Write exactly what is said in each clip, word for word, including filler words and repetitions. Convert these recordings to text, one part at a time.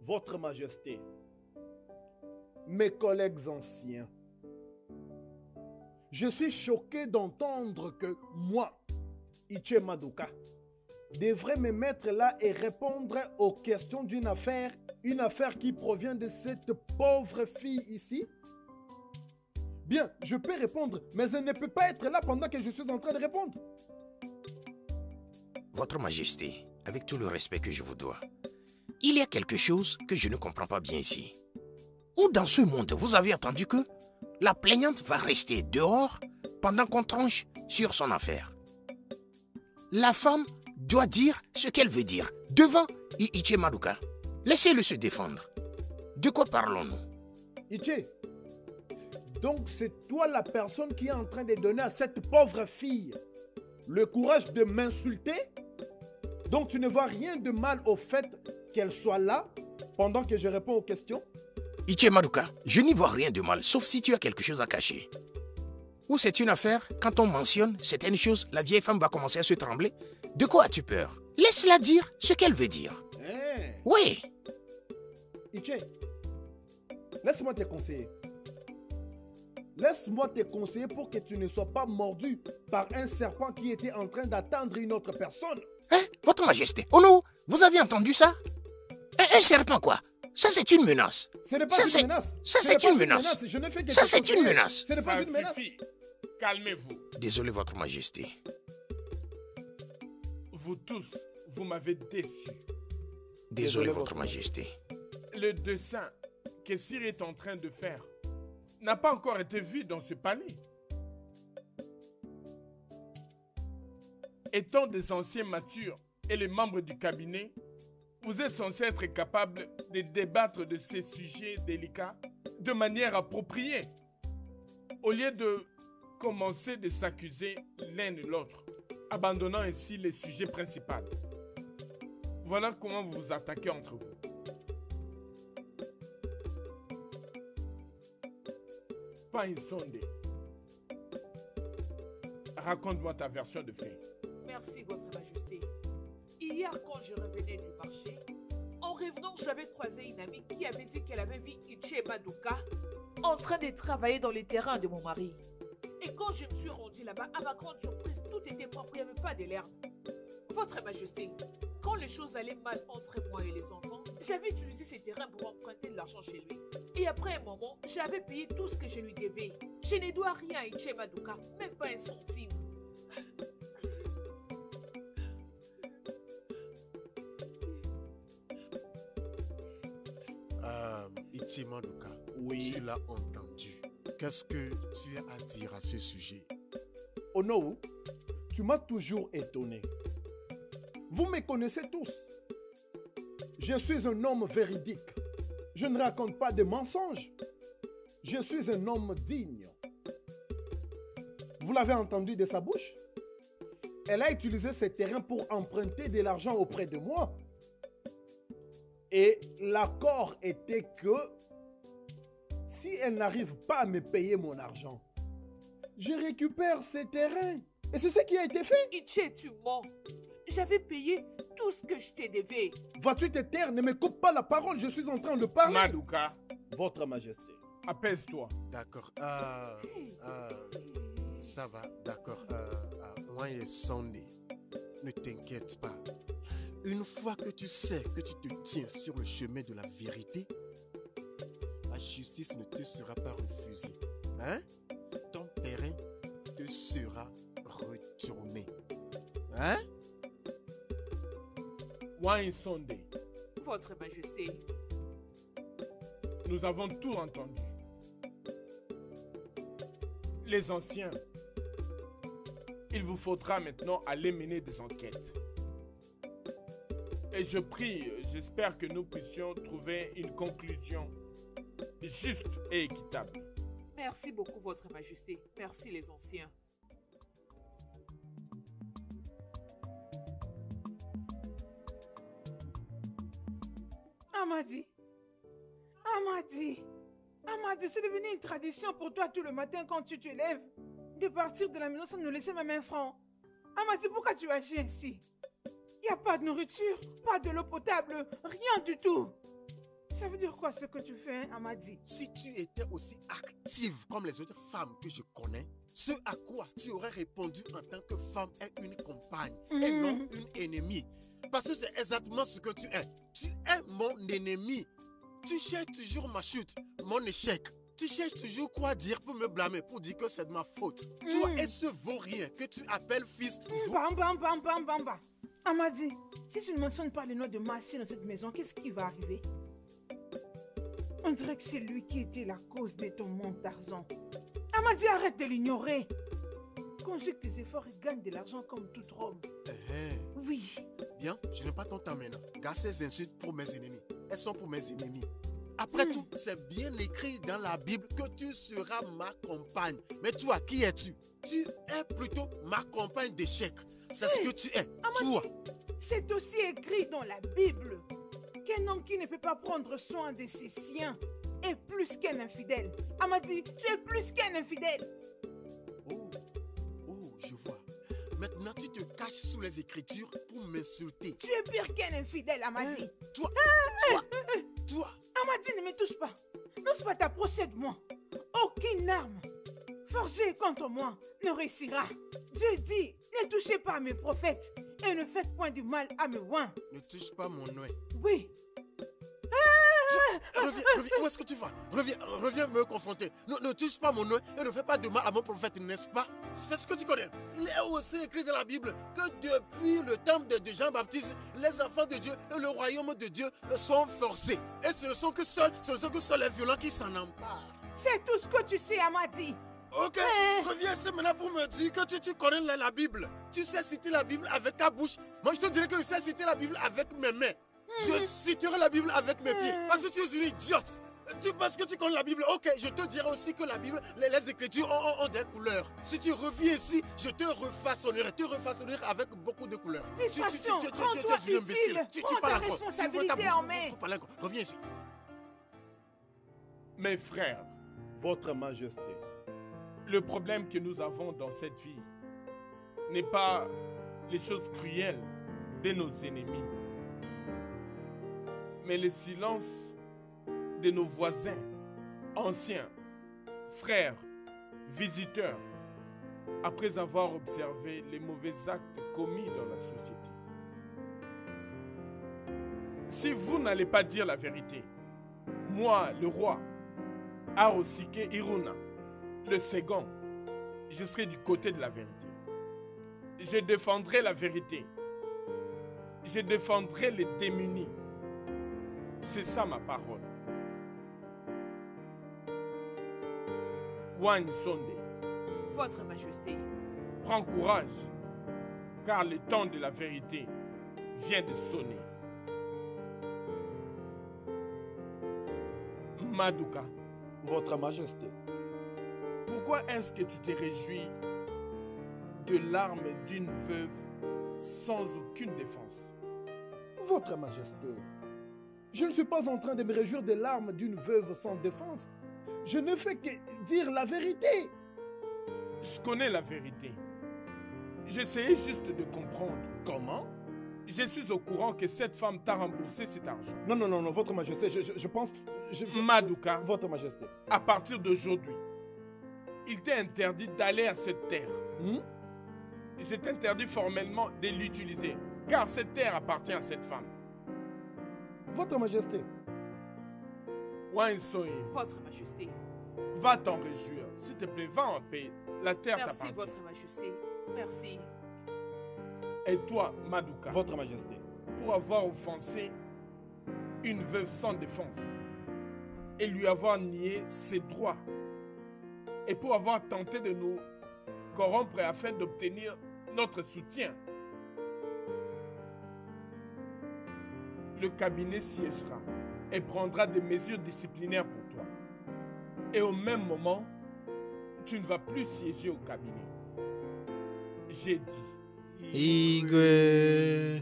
Votre Majesté, mes collègues anciens, je suis choqué d'entendre que moi, Iche Maduka, devrais me mettre là et répondre aux questions d'une affaire, une affaire qui provient de cette pauvre fille ici. Bien, je peux répondre, mais elle ne peut pas être là pendant que je suis en train de répondre. Votre Majesté, avec tout le respect que je vous dois, il y a quelque chose que je ne comprends pas bien ici. Ou dans ce monde, vous avez entendu que la plaignante va rester dehors pendant qu'on tranche sur son affaire. La femme doit dire ce qu'elle veut dire devant Iche Maduka. Laissez-le se défendre. De quoi parlons-nous? Iche, donc c'est toi la personne qui est en train de donner à cette pauvre fille le courage de m'insulter? Donc tu ne vois rien de mal au fait qu'elle soit là pendant que je réponds aux questions? Iche Maduka, je n'y vois rien de mal, sauf si tu as quelque chose à cacher. Ou c'est une affaire, quand on mentionne certaines choses, la vieille femme va commencer à se trembler. De quoi as-tu peur? Laisse-la dire ce qu'elle veut dire. Hey. Oui. Iche, laisse-moi te conseiller. Laisse-moi te conseiller pour que tu ne sois pas mordu par un serpent qui était en train d'attendre une autre personne. Hein? Votre Majesté, oh non, vous avez entendu ça? Un, un serpent quoi? Ça c'est une menace. Ce n'est pas ça, une menace. Ça Ce c'est une une menace. menace. Je ne fais que ça te c'est conseiller. une menace. Ce n'est pas Ça une menace. suffit. Calmez-vous. Désolé Votre Majesté. Vous tous, vous m'avez déçu. Désolé, Désolé, Votre Votre Majesté. Le dessin que Sir est en train de faire n'a pas encore été vu dans ce palais. Étant des anciens matures et les membres du cabinet, vous êtes censés être capables de débattre de ces sujets délicats de manière appropriée, au lieu de commencer de s'accuser l'un et l'autre, abandonnant ainsi les sujets principaux. Voilà comment vous vous attaquez entre vous. Païsonde, raconte-moi ta version de fait. Merci, Votre Majesté. Hier, quand je revenais du marché, en revenant, j'avais croisé une amie qui avait dit qu'elle avait vu Iche Maduka en train de travailler dans les terrains de mon mari. Et quand je me suis rendue là-bas, à ma grande surprise, tout était propre, il n'y avait pas de l'herbe. Votre Majesté, quand les choses allaient mal entre moi et les enfants, j'avais utilisé ces terrains pour emprunter de l'argent chez lui. Et après un moment, j'avais payé tout ce que je lui devais. Je ne dois rien à Iche Maduka, même pas un centime. Euh, Iche Maduka, Oui. tu l'as entendu. Qu'est-ce que tu as à dire à ce sujet? Ono, tu m'as toujours étonné. Vous me connaissez tous. Je suis un homme véridique. Je ne raconte pas de mensonges. Je suis un homme digne. Vous l'avez entendu de sa bouche? Elle a utilisé ces terrains pour emprunter de l'argent auprès de moi. Et l'accord était que si elle n'arrive pas à me payer mon argent, je récupère ces terrains. Et c'est ce qui a été fait. Iche, tu mens. J'avais payé tout ce que je te devais. Vas-tu te taire? Ne me coupe pas la parole, je suis en train de parler. Maduka, Votre Majesté. apaise-toi. D'accord. Euh, euh, ça va, d'accord. Euh, euh, moi et Sonny, ne t'inquiète pas. Une fois que tu sais que tu te tiens sur le chemin de la vérité, la justice ne te sera pas refusée. Hein? Ton terrain te sera retourné. Hein? Waïsonde, Votre Majesté. nous avons tout entendu. Les anciens, il vous faudra maintenant aller mener des enquêtes. Et je prie, j'espère que nous puissions trouver une conclusion juste et équitable. Merci beaucoup, Votre Majesté. Merci, les anciens. Amadi, Amadi, Amadi, c'est devenu une tradition pour toi tout le matin quand tu te lèves de partir de la maison sans nous laisser même un franc. Amadi, pourquoi tu agis ainsi? Il n'y a pas de nourriture, pas de l'eau potable, rien du tout. Ça veut dire quoi ce que tu fais, hein, Amadi? Si tu étais aussi active comme les autres femmes que je connais, ce à quoi tu aurais répondu en tant que femme est une compagne Mm. et non une ennemie. Parce que c'est exactement ce que tu es. Tu es mon ennemi. Tu cherches toujours ma chute, mon échec. Tu cherches toujours quoi dire pour me blâmer, pour dire que c'est de ma faute. Mm. Toi et ce vaurien que tu appelles fils, vous- Bam, bam, bam, bam, bam, bam. Amadi, si tu ne mentionnes pas le nom de Massi dans cette maison, qu'est-ce qui va arriver? On dirait que c'est lui qui était la cause de ton manque d'argent. Amadi, arrête de l'ignorer. Conjugue tes efforts et gagne de l'argent comme tout homme. Eh, eh. Oui. Bien, je n'ai pas ton temps maintenant. Garde ces insultes pour mes ennemis. Elles sont pour mes ennemis. Après Mm. tout, c'est bien écrit dans la Bible que tu seras ma compagne. Mais toi, qui es-tu? Tu es plutôt ma compagne d'échec. C'est ce que tu es. Toi. C'est aussi écrit dans la Bible qu'un homme qui ne peut pas prendre soin de ses siens est plus qu'un infidèle. Amadi, tu es plus qu'un infidèle. Oh, oh, je vois. Maintenant, tu te caches sous les Écritures pour m'insulter. Tu es pire qu'un infidèle, Amadi. Hein? Toi, toi, toi. Amadi, ne me touche pas. N'ose pas t'approcher de moi. Aucune arme forgée contre moi ne réussira. Dieu dit, ne touchez pas à mes prophètes et ne faites point du mal à mes oins. Ne touche pas mon oeil. Oui. Tu- Reviens, reviens, où est-ce que tu vas? Reviens, reviens me confronter. Ne, ne touche pas mon oeil et ne fais pas de mal à mon prophète, n'est-ce pas? C'est ce que tu connais. Il est aussi écrit dans la Bible que depuis le temps de, de Jean-Baptiste, les enfants de Dieu et le royaume de Dieu sont forcés. Et ce ne sont que seuls, ce ne sont que seuls les violents qui s'en emparent. C'est tout ce que tu sais, Amadi. Ok, reviens ici maintenant pour me dire que tu, tu connais la, la Bible. Tu sais citer la Bible avec ta bouche. Moi, je te dirais que je sais citer la Bible avec mes mains. Je citerai la Bible avec mes pieds. Parce que tu es une idiote. Tu penses que tu connais la Bible? Ok, je te dirai aussi que la Bible, les, les Écritures ont, ont- ont des couleurs. Si tu reviens ici, je te refaçonnerai. Tu refaçonnerai avec beaucoup de couleurs. Tu, tu, tu, tu, tu, tu, tu, tu Rends-toi es une imbécile. utile. Tu, tu Prends parles ta encore. Tu ouvres ta responsabilité bouche en pour- main. pour parler encore. Reviens ici. Mes frères, Votre Majesté. le problème que nous avons dans cette vie n'est pas les choses cruelles de nos ennemis, mais le silence de nos voisins, anciens, frères, visiteurs, après avoir observé les mauvais actes commis dans la société. Si vous n'allez pas dire la vérité, moi, le roi, Arosike Iruna, le second, je serai du côté de la vérité. Je défendrai la vérité. Je défendrai les démunis. C'est ça ma parole. Wan Sonde, Votre Majesté, prends courage, car le temps de la vérité vient de sonner. Maduka, Votre Majesté. pourquoi est-ce que tu te réjouis de l'arme d'une veuve sans aucune défense? Votre Majesté. Je ne suis pas en train de me réjouir des larmes d'une veuve sans défense. Je ne fais que dire la vérité. Je connais la vérité. J'essayais juste de comprendre comment. Je suis au courant que cette femme t'a remboursé cet argent. Non, non, non, non, Votre Majesté, je, je- je pense... je- je- Maduka, Votre Majesté. à partir d'aujourd'hui, il t'est interdit d'aller à cette terre. Hmm? Je t'interdis formellement de l'utiliser, car cette terre appartient à cette femme. Votre Majesté. Wansoye, Votre Majesté. va t'en réjouir. S'il te plaît, va en paix. La terre Merci, t'appartient. Votre Majesté. Merci. Et toi, Maduka, Votre Majesté. pour avoir offensé une veuve sans défense et lui avoir nié ses droits, et pour avoir tenté de nous corrompre afin d'obtenir notre soutien, le cabinet siégera et prendra des mesures disciplinaires pour toi. Et au même moment, tu ne vas plus siéger au cabinet. J'ai dit. Igwe.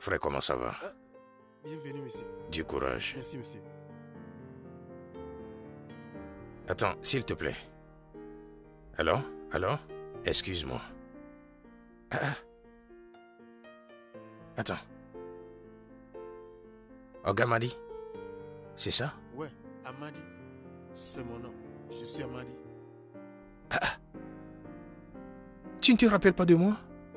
Frère, comment ça va? Ah, bienvenue, monsieur. Du courage. Merci, monsieur. Attends, s'il te plaît. Allô? Allô? Excuse-moi. Ah, ah. Attends. Ogamadi? C'est ça? Ouais, Amadi. C'est mon nom. Je suis Amadi. Ah, ah. Tu ne te rappelles pas de moi?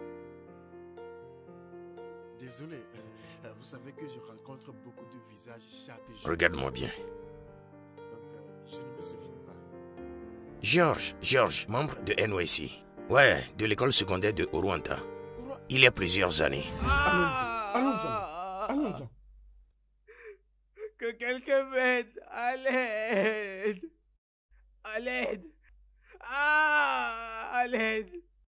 Désolé. Vous savez que je rencontre beaucoup de visages chaque jour. Regarde-moi bien. Donc, euh, je ne me souviens pas. Georges, Georges, membre de N Y C. Ouais, de l'école secondaire de Oruanta. Il y a plusieurs années. Allons-y, allons-y. Que quelqu'un m'aide. À l'aide. À l'aide. Ah, à l'aide.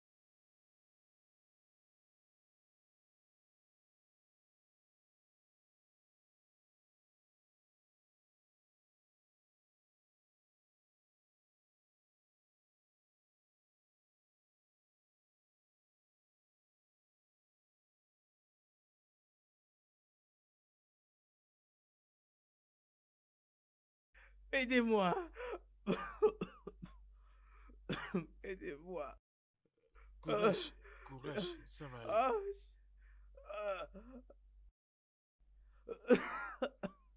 Aidez-moi. Aidez-moi. Courage, courage, ça va aller. Ah, ah.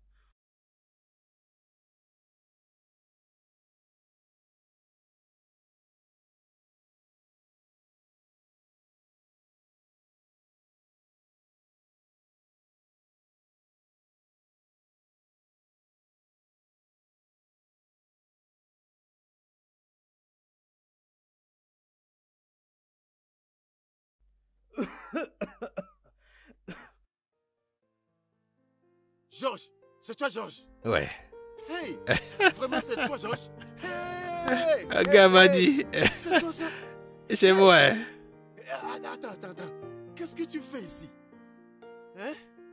Georges, c'est toi, Georges. Ouais. Hey, vraiment, c'est toi, Georges. Hey, Ogamadi. hey, hey. C'est toi, ça. C'est moi. Hein? Attends, attends, attends. Qu'est-ce que tu fais ici? Hein?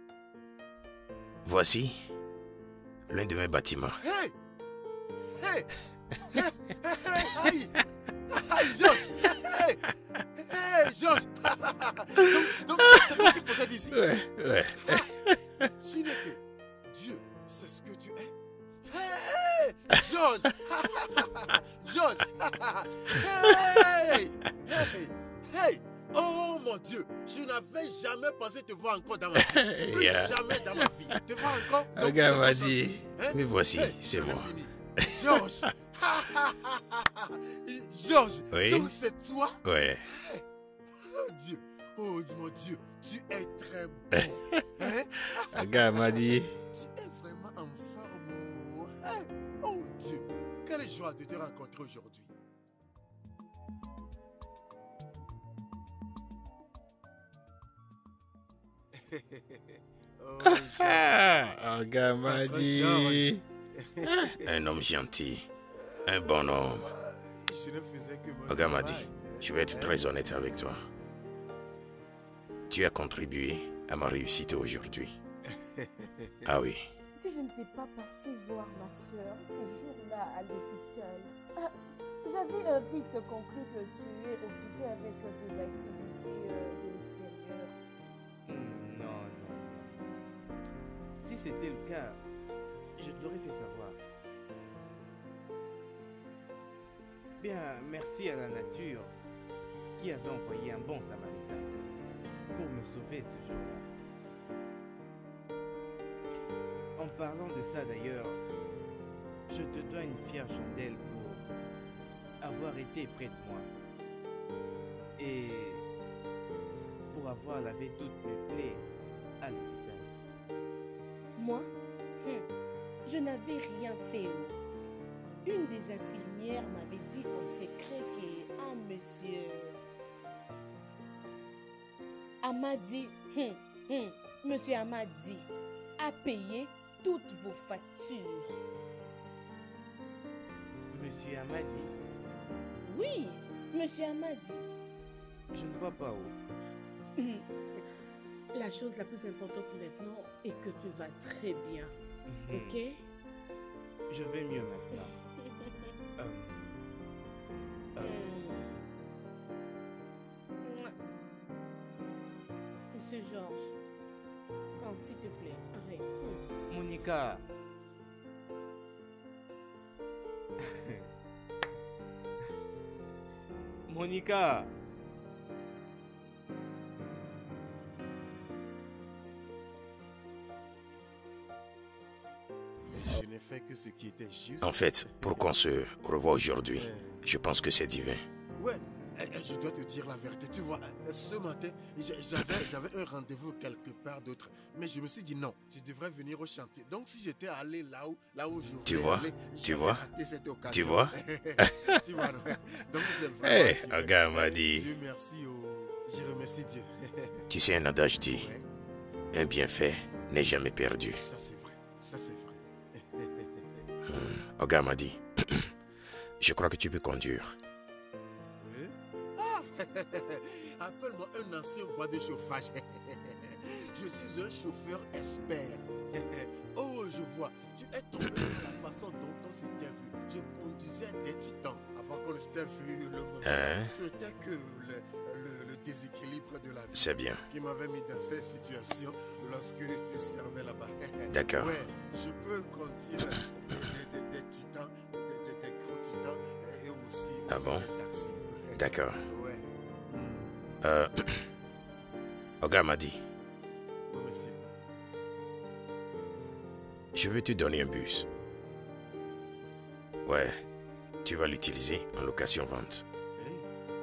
Voici l'un de mes bâtiments. Hey! Hey! Hey! Hey! Hey! Georges! Hey! Hey, Georges! Donc, donc c'est toi qui possèdes ici? Ouais, ouais. Tu n'es que Dieu, c'est ce que tu es. Hey! Georges! Georges! Hey! Hey! Hey! Oh mon Dieu! Je n'avais jamais pensé te voir encore dans ma vie. Plus Yeah. jamais dans ma vie. Te voir encore. donc Ogamadi. Hein? Mais voici, Hey, c'est j'avais moi. fini. Georges! Georges! Oui. Donc c'est toi? Ouais. Oh Dieu! Oh mon Dieu! Tu es très beau! Hein? Ogamadi. Tu es vraiment en forme! Oh. Hein? Oh Dieu! Quelle joie de te rencontrer aujourd'hui! Oh, Georges. Ah, Ogamadi. Un homme gentil. Un bon homme. Je ne faisais que mon Ogamadi, travail. je vais être très honnête avec toi. Tu as contribué à ma réussite aujourd'hui. Ah oui. Si je ne t'ai pas passé voir ma soeur ces jours-là à l'hôpital, ah, j'avais euh, vite conclu que tu es occupé avec euh, des activités euh, de l'extérieur. Hmm, Non, non. Si c'était le cas, je te l'aurais fait savoir. Bien, merci à la nature qui avait envoyé un bon samaritain pour me sauver ce jour-là. En parlant de ça d'ailleurs, je te dois une fière chandelle pour avoir été près de moi et pour avoir lavé toutes mes plaies à l'hôpital. Moi, hum, je n'avais rien fait. Une des infirmières m'avait dit en secret qu'un monsieur Amadi, hum, hum, monsieur Amadi a payé toutes vos factures. Monsieur Amadi, Oui, monsieur Amadi. je ne vois pas où. Hum, La chose la plus importante maintenant est que tu vas très bien, Mhm. ok? Je vais mieux maintenant. Euh, euh, Mouah. Monsieur Georges, Monica. Monica. Je n'ai fait que ce qui était juste. En fait, pour qu'on se revoie aujourd'hui, je pense que c'est divin. Ouais, je dois te dire la vérité. Tu vois, ce matin, j'avais, j'avais un rendez-vous quelque part d'autre. Mais je me suis dit non, je devrais venir au chantier. Donc si j'étais allé là où, là où je voulais Tu vois, aller, tu vois, raté cette occasion. tu vois. Tu vois, non? Donc c'est vraiment... Hey, divin. un gars m'a dit, Dieu merci, oh. Je remercie Dieu. tu sais, un adage dit, Ouais, un bienfait n'est jamais perdu. ça c'est vrai, ça c'est vrai. Hmm, un gars m'a dit, je crois que tu peux conduire. Oui? Ah! Appelle-moi un ancien bois de chauffage. Je suis un chauffeur expert. Oh, je vois. Tu es tombé dans la façon dont on s'était vu. Je conduisais des titans avant qu'on ne s'était vu le moment. Hein? C'était que le, le, le déséquilibre de la vie C'est bien. qui m'avait mis dans cette situation lorsque tu servais là-bas. D'accord. Ouais, je peux conduire des, des, des, des titans, des, des, des gros titans et aussi, Ah aussi bon? des taxis. D'accord. Ouais. Hmm. Euh, un gars m'a dit, Oh, monsieur. je veux te donner un bus. Ouais, tu vas l'utiliser en location-vente. Hey.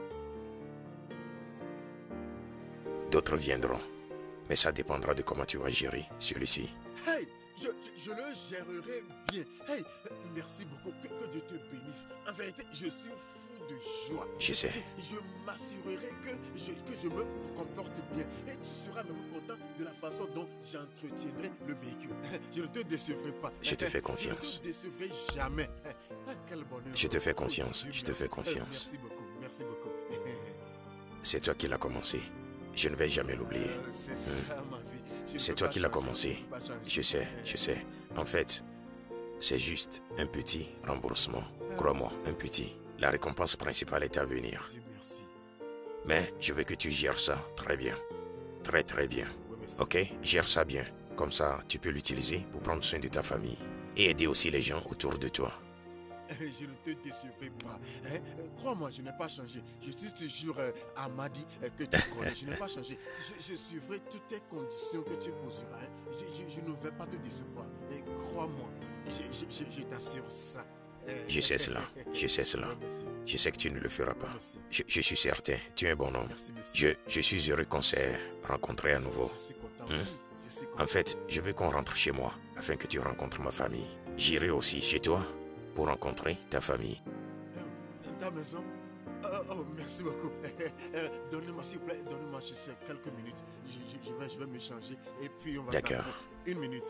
D'autres viendront, mais ça dépendra de comment tu vas gérer celui-ci. Hey, je, je, je le gérerai bien. Hey, merci beaucoup. Que, que Dieu te bénisse. En vérité, je suis fou de joie. Je sais. Je, je m'assurerai que je, que je me comporte bien. Et tu seras même content de la façon dont j'entretiendrai le véhicule. Je ne te décevrai pas. Je te fais confiance. Je ne te décevrai jamais. Ah, quel bonheur. Je te fais Oh, confiance, Dieu je te merci. fais confiance. Merci beaucoup. Merci beaucoup. C'est toi qui l'as commencé. Je ne vais jamais l'oublier. Euh, C'est ça ma vie. Je ne C'est peux toi pas qui l'as changer, commencé. je ne peux pas changer. Je sais, je sais. En fait, c'est juste un petit remboursement. Crois-moi, un petit. La récompense principale est à venir. Dieu merci. Mais je veux que tu gères ça très bien. Très très bien. Oui, merci. Ok? Gère ça bien. Comme ça, tu peux l'utiliser pour prendre soin de ta famille. Et aider aussi les gens autour de toi. Je ne te décevrai pas. Hein? Euh, Crois-moi, je n'ai pas changé. Je suis toujours euh, Amadi euh, que tu connais. Je n'ai pas changé. Je, je suivrai toutes tes conditions que tu poseras. Hein? Je, je- je ne vais pas te décevoir. Et crois-moi, je, je- je- je t'assure ça. Euh, Je sais cela. Je sais cela. Oui, monsieur. Je sais que tu ne le feras pas. Merci. Je, je suis certain. Tu es un bon homme. Merci, monsieur. Je, je suis heureux qu'on s'est rencontrés à nouveau. Je suis content Hein? aussi. Je suis content. En fait, je veux qu'on rentre chez moi afin que tu rencontres ma famille. J'irai aussi chez toi pour rencontrer ta famille. Dans ta maison. Oh, oh, merci beaucoup. Euh, Donnez-moi, s'il vous plaît, donnez-moi juste quelques minutes. Je, je- je vais, je vais me changer et puis on va D'accord. partir. Une minute.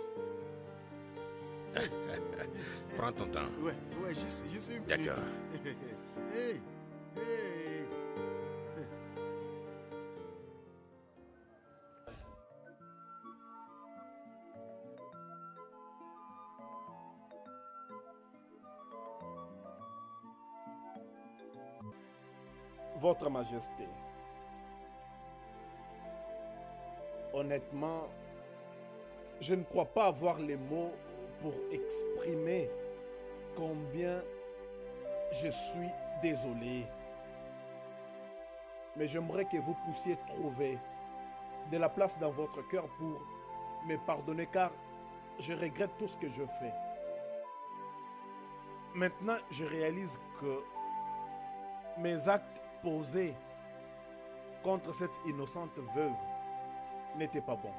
Prends ton temps. Ouais, ouais, juste, juste une minute. D'accord. Hey, hey. Votre Majesté, honnêtement, je ne crois pas avoir les mots pour exprimer combien je suis désolé. Mais j'aimerais que vous puissiez trouver de la place dans votre cœur pour me pardonner car je regrette tout ce que je fais. Maintenant, je réalise que mes actes posés contre cette innocente veuve n'étaient pas bons.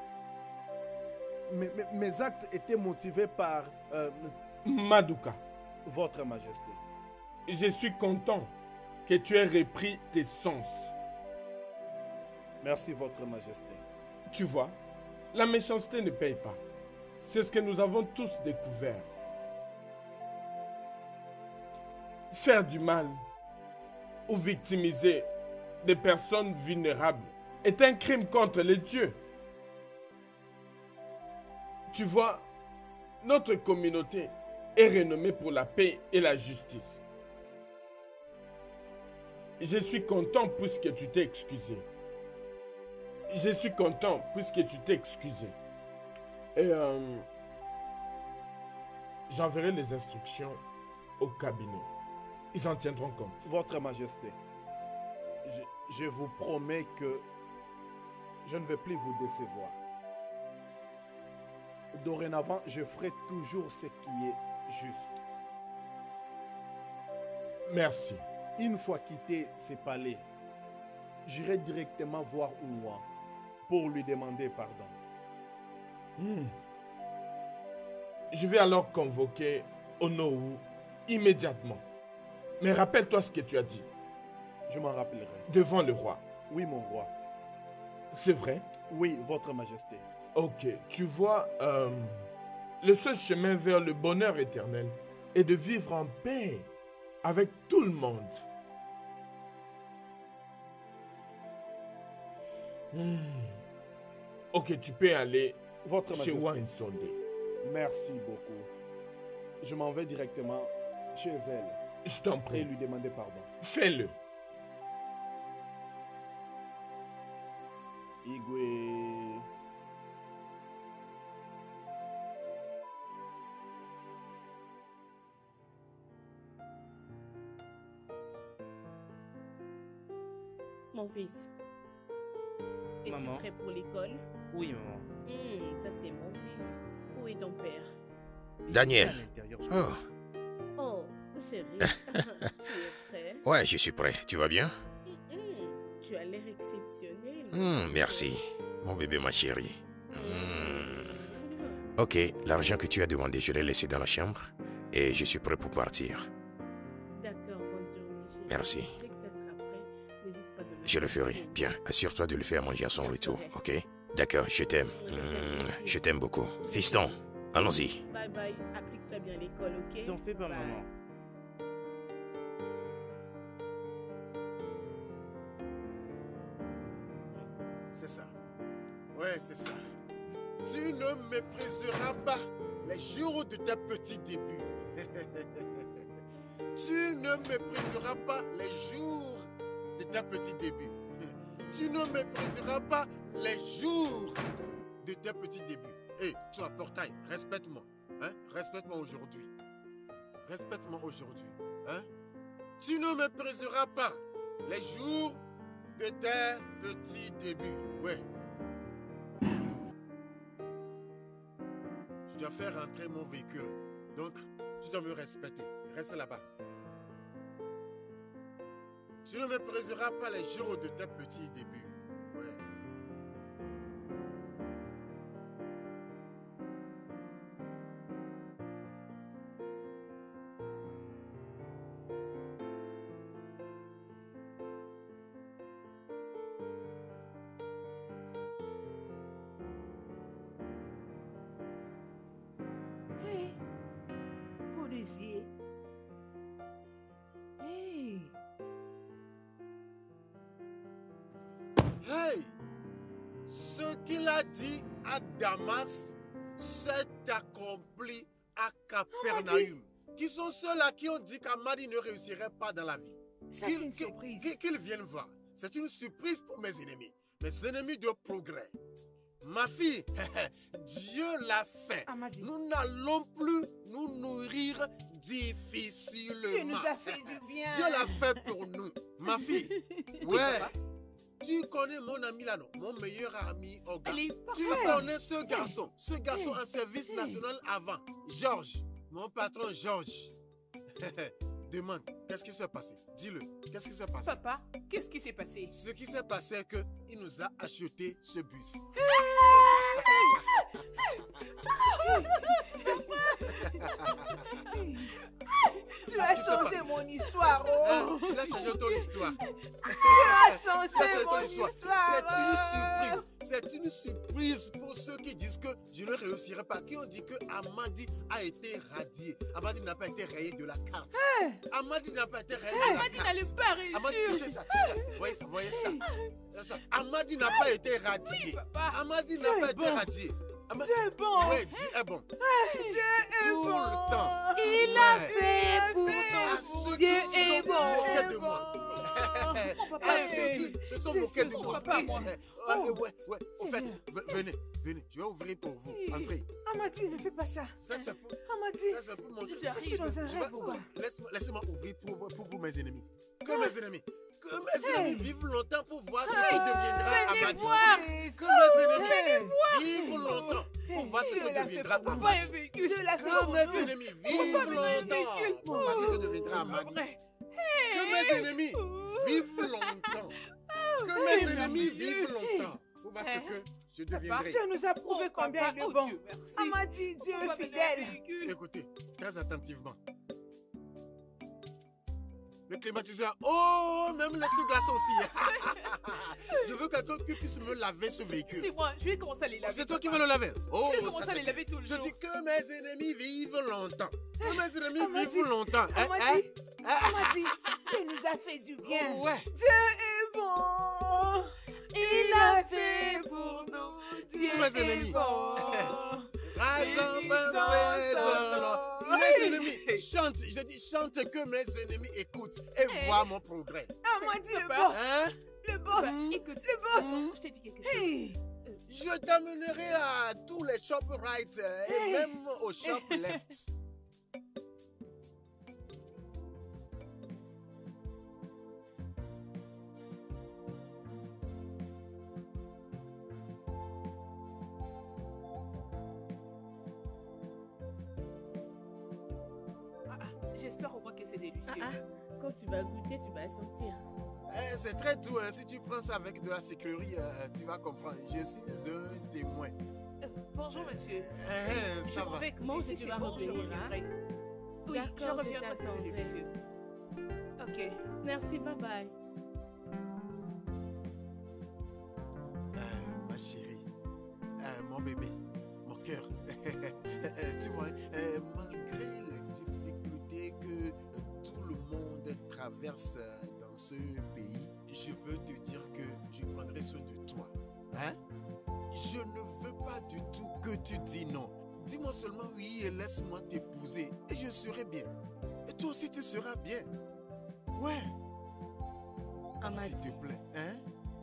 Mes, mes- mes actes étaient motivés par euh, Maduka, votre Majesté. je suis content que tu aies repris tes sens. Merci, votre Majesté. Tu vois, la méchanceté ne paye pas. C'est ce que nous avons tous découvert. Faire du mal ou victimiser des personnes vulnérables est un crime contre les dieux. Tu vois, notre communauté est renommée pour la paix et la justice. Je suis content puisque tu t'es excusé. Je suis content puisque tu t'es excusé. Et euh, J'enverrai les instructions au cabinet. Ils en tiendront compte. Votre Majesté, je, je vous promets que je ne vais plus vous décevoir. Dorénavant, je ferai toujours ce qui est juste. Merci. Une fois quitté ces palais, j'irai directement voir Ouan pour lui demander pardon. Hmm. Je vais alors convoquer Onowu immédiatement. Mais rappelle-toi ce que tu as dit. Je m'en rappellerai. Devant le roi. Oui, mon roi. C'est vrai? Oui, votre Majesté. Ok, tu vois, euh, le seul chemin vers le bonheur éternel est de vivre en paix avec tout le monde. Hmm. Ok, tu peux aller votre chez Majesté. Wine Sunday. Merci beaucoup. Je m'en vais directement chez elle. Je t'en prie. Et lui demander pardon. Fais-le. Igwe. Mon fils. Es-tu Maman. prêt pour l'école? Oui, maman. Hmm, ça c'est mon fils. Où est ton père? Daniel. À l'intérieur, je Oh, Oh, chérie. Tu es prêt? ouais, je suis prêt. Tu vas bien? Hmm, hmm, tu as l'air exceptionnel. Hmm, merci, mon bébé, ma chérie. Hmm. Ok, l'argent que tu as demandé, je l'ai laissé dans la chambre et je suis prêt pour partir. D'accord, bonne journée, chérie. Merci. Dès que ça sera prêt, n'hésite pas de me Je le faire ferai. signe. Bien, assure-toi de le faire manger à son retour, ok? D'accord, je t'aime. Hmm, je t'aime beaucoup. Fiston, allons-y. Bye bye, applique-toi bien à l'école, ok? T'en fais pas, Bye. maman. C'est ça. Ouais, c'est ça. Tu ne mépriseras pas les jours de tes petits débuts. Tu ne mépriseras pas les jours de tes petits débuts. Tu ne mépriseras pas les jours de tes petits débuts. Hé, toi, portail, respecte-moi. Hein? Respecte-moi aujourd'hui. Respecte-moi aujourd'hui. Hein? Tu ne mépriseras pas les jours de tes petits débuts. Ouais. Je dois faire rentrer mon véhicule. Donc, tu dois me respecter. Reste là-bas. Tu ne mépriseras pas les jours de tes petits débuts. Ouais. Hey, policier. Hey, Hey! Ce qu'il a dit à Damas s'est accompli à Capernaum. Qui sont ceux-là qui ont dit qu'Amadi ne réussirait pas dans la vie? ça c'est Qu'ils une qu'ils- surprise. qu'ils- qu'ils viennent voir. C'est une surprise pour mes ennemis. Mes ennemis de progrès. Ma fille, Dieu l'a fait. Amadi, Nous n'allons plus nous nourrir tu difficilement. nous as fait du bien. Dieu l'a fait pour nous. Ma fille, ouais. Tu connais mon ami là, non? Mon meilleur ami au gars. Elle est Tu Hey. connais ce garçon, ce garçon Hey. en service Hey. national avant. Georges, mon patron Georges. Demande, qu'est-ce qui s'est passé? Dis-le, qu'est-ce qui s'est passé? Papa, qu'est-ce qui s'est passé? Ce qui s'est passé, c'est qu'il nous a acheté ce bus. Tu C'est as ce qui s'est changé passé. mon histoire, Hein? oh. Il a changé ton histoire. Tu as Il a changé changé mon ton histoire. histoire. C'est une surprise. C'est une surprise pour ceux qui disent que je ne réussirai pas. Qui ont dit que Amadi a été radié. Amadi n'a pas été rayé de la carte. Amadi n'a pas été rayé de la Amadi carte. n'allait pas réussir. Amadi, touchez ça, touchez ça. Voyez ça, voyez ça. Ça. Amadi n'a pas été radié. Papa, Amadi Dieu n'a pas est été bon. radié. Ama- Tu es bon. Ouais, Dieu est bon. Dieu est Tout bon. le temps. il a Ouais. fait pour À ton ceux Dieu qui se est sont bon. moqués de moi. eh, Mon papa, ah, eh, ceux qui se sont moqués de mon moi. papa, moi. Eh, ah, Oh, ouais, ouais. Au fait, Seigneur. ve- venez, venez. Je vais ouvrir pour vous. Eh. Entrez. Amadi, ne fais pas ça. Ça, ça peut, Amadi, ça, ça peut montrer. je suis J'arrive. dans un Je vais rêve ou ouvrir. quoi? Laisse-moi laissez-moi ouvrir pour, pour, pour mes ennemis. Que Ah. mes ennemis. Que mes Hey. ennemis vivent longtemps pour voir ce Ah. qui deviendra Venez Amadi. voir. Eh, Que mes ennemis eh, vivent longtemps pour voir ce Eh, que il l'a deviendra fait pour Papa Amadi. est véhicule. Je l'ai fait Que pour mes nous. ennemis Papa, vivent mais il est longtemps véhicule. pour voir ce que deviendra Amadi. Vrai. Que mes ennemis vivent longtemps. Que mes Eh, ennemis mon vivent Dieu. longtemps pour voir ce que je deviendrai. Dieu nous a prouvé Oh, combien papa, il est oh bon. Dieu, merci. Amadi, Dieu Papa, est mais il est fidèle. véhicule. Écoutez, très attentivement. Le climatiseur. Oh, même les sous-glaçons aussi. Je veux quelqu'un qui puisse me laver ce véhicule. C'est moi, je vais commencer à les laver. C'est toi qui papa. vas le laver. Oh, Je vais ça, commencer à c'est les laver tout le Je jour. dis que mes ennemis vivent longtemps. Que mes ennemis Amadi. vivent longtemps. Hein, hein? Amadi, Hein? Amadi, Dieu nous a fait du bien. Oh, ouais. Dieu est bon. Il a fait pour nous. Dieu Mes est ennemis. bon. Raison, Bénissons bonne son raison. nom. Mes ennemis chantent. Je dis chante que mes ennemis écoutent et Eh. voient mon progrès. Amadi, le Papa. boss. Hein? Le Papa, boss. écoute, Le boss. attends, je t'ai dit quelque chose. Hey. Je t'amènerai à tous les shops right euh, et Hey. même au shop left. Ah, ah, j'espère au moins que c'est délicieux. Ah ah, quand tu vas goûter, tu vas sentir. Eh, c'est très doux, hein. Si tu prends ça avec de la sécurité, euh, tu vas comprendre. Je suis un témoin. Euh, bonjour, monsieur. Eh, ça Je m'en va. vais écouter Moi aussi, si tu c'est vas bon, je revenir, reviendrai. Oui, D'accord, je je reviendrai si c'est t'attendrai. délicieux. Ok. Merci, bye bye. Euh, ma chérie, euh, mon bébé, mon cœur. Euh, tu vois, euh, malgré les difficultés que euh, tout le monde traverse euh, dans ce pays, je veux te dire que je prendrai soin de toi. Hein? Je ne veux pas du tout que tu dis non. Dis-moi seulement oui et laisse-moi t'épouser et je serai bien. Et toi aussi tu seras bien. Ouais. Amadi, S'il te plaît, hein?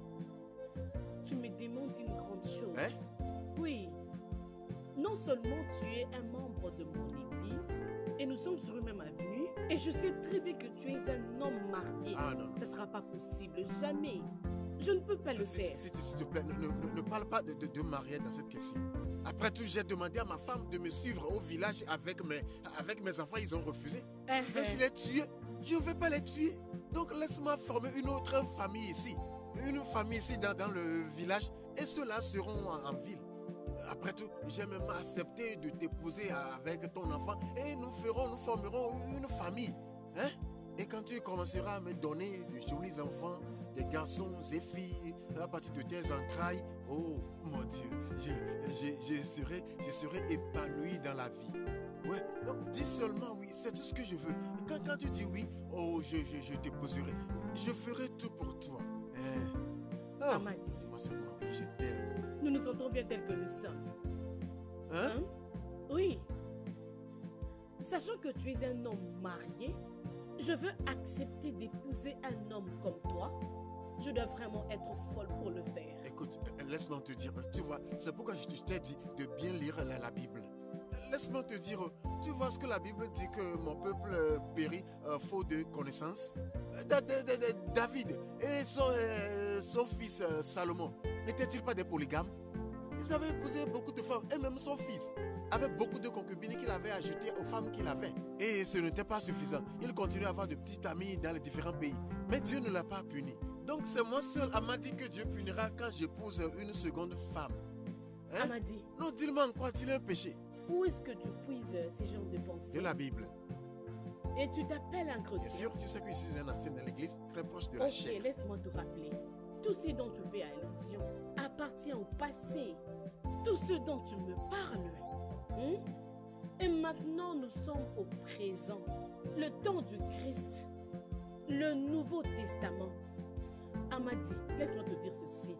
tu me demandes une grande chose. Hein? Oui. Non seulement tu es un membre de mon église, et nous sommes sur une même avenue, et je sais très bien que tu es un homme marié. Ah non, non. Ça ne sera pas possible, jamais. Je ne peux pas le S'il faire. s'il te- s'il te plaît, ne, ne- ne- ne parle pas de, de, de mariage dans cette question. Après tout, j'ai demandé à ma femme de me suivre au village avec mes, avec mes enfants, ils ont refusé. Hein, Mais je hein. les tuer. Je ne vais pas les tuer. Donc laisse-moi former une autre famille ici. Une famille ici dans, dans le village et ceux-là seront en, en ville. Après tout, j'ai même accepté de t'épouser avec ton enfant et nous ferons, nous formerons une famille. Hein? Et quand tu commenceras à me donner de jolis enfants, des garçons et filles à partir de tes entrailles, oh mon Dieu, je, je, je, serai, je serai épanoui dans la vie. Ouais, donc dis seulement oui, c'est tout ce que je veux. Quand, quand tu dis oui, oh, je, je, je t'épouserai. Je ferai tout pour toi. Hein? Oh, Amadi. dis-moi seulement oui, je t'aime. Nous nous sentons bien tels que nous sommes. Hein? Hein? Oui. Sachant que tu es un homme marié, je veux accepter d'épouser un homme comme toi. Je dois vraiment être folle pour le faire. Écoute, euh, laisse-moi te dire, tu vois, c'est pourquoi je je t'ai dit de bien lire la, la Bible. Laisse-moi te dire, tu vois ce que la Bible dit que mon peuple euh, périt euh, faute de connaissance. Euh, Da- da- da- da- David et son, euh, son fils euh, Salomon n'étaient-ils pas des polygames? Ils avaient épousé beaucoup de femmes et même son fils avait beaucoup de concubines qu'il avait ajoutées aux femmes qu'il avait. Et ce n'était pas suffisant. Il continuait à avoir de petites amies dans les différents pays. Mais Dieu ne l'a pas puni. Donc c'est moi seul, Amadi, que Dieu punira quand j'épouse une seconde femme. Hein? Amadi, Non, dis-moi en quoi il est un péché? où est-ce que tu puises euh, ces genres de pensées? De la Bible. Et tu t'appelles un chrétien? Bien sûr, tu sais que je suis un ancien de l'église très proche de la Ok, chair. laisse-moi te rappeler. Tout ce dont tu fais allusion appartient au passé. Tout ce dont tu me parles. hein? Et maintenant, nous sommes au présent. Le temps du Christ. Le Nouveau Testament. Amadi, laisse-moi te dire ceci.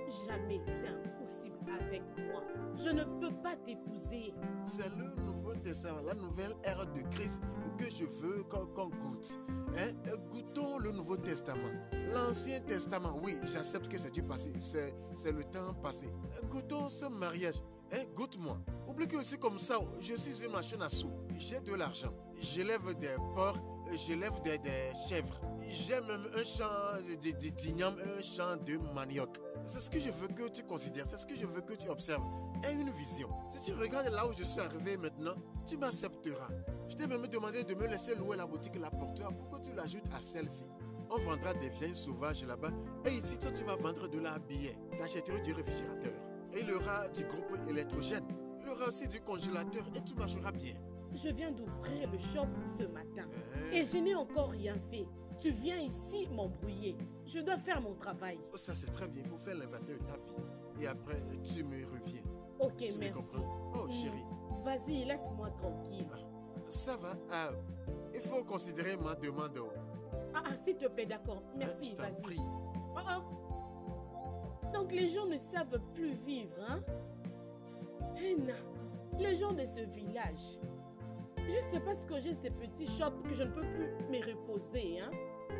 Jamais c'est impossible avec moi. Je ne peux pas t'épouser. C'est le Nouveau Testament, la nouvelle ère de Christ que je veux qu'on qu'on goûte. Hein? Goûtons le Nouveau Testament. L'Ancien Testament, oui, j'accepte que c'est du passé, c'est c'est le temps passé. Goûtons ce mariage. Hein? Goûte-moi. Oublie que aussi comme ça, je suis une machine à sous. J'ai de l'argent. J'élève des porcs, j'élève des, des chèvres. J'ai même un champ de, de, de d'igname, un champ de manioc. C'est ce que je veux que tu considères, c'est ce que je veux que tu observes. Et une vision. Si tu regardes là où je suis arrivé maintenant, tu m'accepteras. Je t'ai même demandé de me laisser louer la boutique La Porteur pour que tu l'ajoutes à celle-ci. On vendra des vieilles sauvages là-bas. Et ici, toi, tu vas vendre de la billet. Tu achèteras du réfrigérateur. Et il y aura du groupe électrogène. Il y aura aussi du congélateur et tu marcheras bien. Je viens d'ouvrir le shop ce matin. Hein? Et je n'ai encore rien fait. Tu viens ici m'embrouiller. Je dois faire mon travail. Oh, ça, c'est très bien. Il faut faire l'inventaire de ta vie. Et après, tu me reviens. Ok, Tu me merci. comprends? Oh, chérie. Vas-y, laisse-moi tranquille. Ça va. Ah, il faut considérer ma demande. oh. Ah, ah, s'il te plaît, d'accord. Hein, Merci, je t'en vas-y. prie. Ah, ah. Donc les gens ne savent plus vivre, hein? Henna, les gens de ce village. Juste parce que j'ai ces petits shops que je ne peux plus me reposer, hein?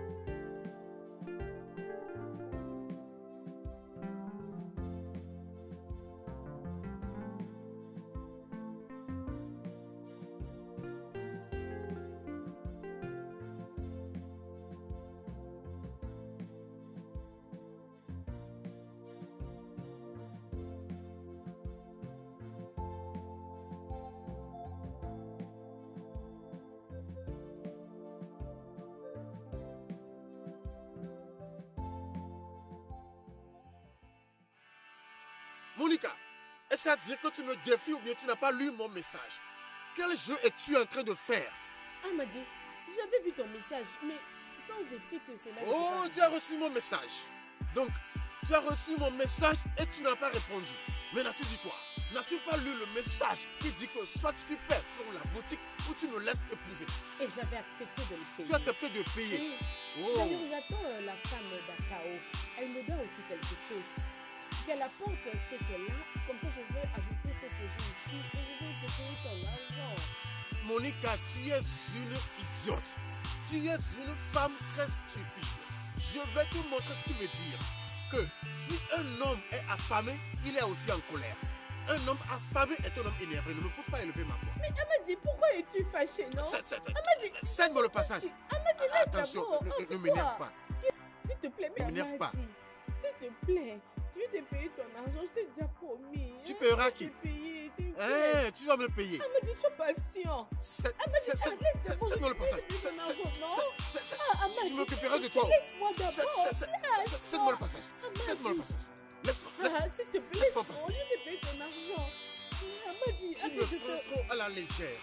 Monica, est-ce à dire que tu me défies ou bien tu n'as pas lu mon message? Quel jeu es-tu en train de faire? Amadi, j'avais vu ton message, mais sans effet que cela... Oh, tu as reçu mon message. Donc, tu as reçu mon message et tu n'as pas répondu. Mais n'as-tu dit quoi? N'as-tu pas lu le message qui dit que soit tu paies pour la boutique ou tu nous laisses épouser? Et j'avais accepté de le payer. Tu as accepté de payer? Oui. Oh. D'ailleurs, j'attends euh, la femme d'Akao. Elle me doit aussi quelque chose. Qu'elle apporte ce qu'elle a, comme ça je vais ajouter ce que j'ai ici et je vais te payer ton argent. Monica, tu es une idiote. Tu es une femme très stupide. Je vais te montrer ce qui veut dire que si un homme est affamé, il est aussi en colère. Un homme affamé est un homme énervé. Ne me pousse pas à élever ma voix. Mais Amadi, pourquoi es-tu fâché, non? C'est- c'est- Amadi, Cède-moi le passage. Amadi, laisse Attention, d'abord. ne, ne- Oh, ne c'est m'énerve quoi? pas. S'il te plaît, mais Ne m'énerve pas. Amadi, s'il te plaît, je vais te payer ton argent, je t'ai déjà promis. Tu hein, paieras je vais qui? te payer, t'inquiète. Hein, tu vas me payer. Amadi, sois patient. C'est- Amadi, c'est- c'est- ah, laisse c'est- d'abord, Cède-moi le je passage. vais te payer C'est- ton c'est- argent, non? c'est- c'est- c'est- Ah, Amadi, Je m'occuperai de toi. laisse-moi C'est- d'abord. c'est- c'est- c'est- Cède-moi le passage. Cède-moi le passage. Laisse-moi. Ah, laisse- s'il te plaît, laisse-moi non, passer. je vais te payer ton argent. Amadi, Tu allez, me je te... prends trop à la légère.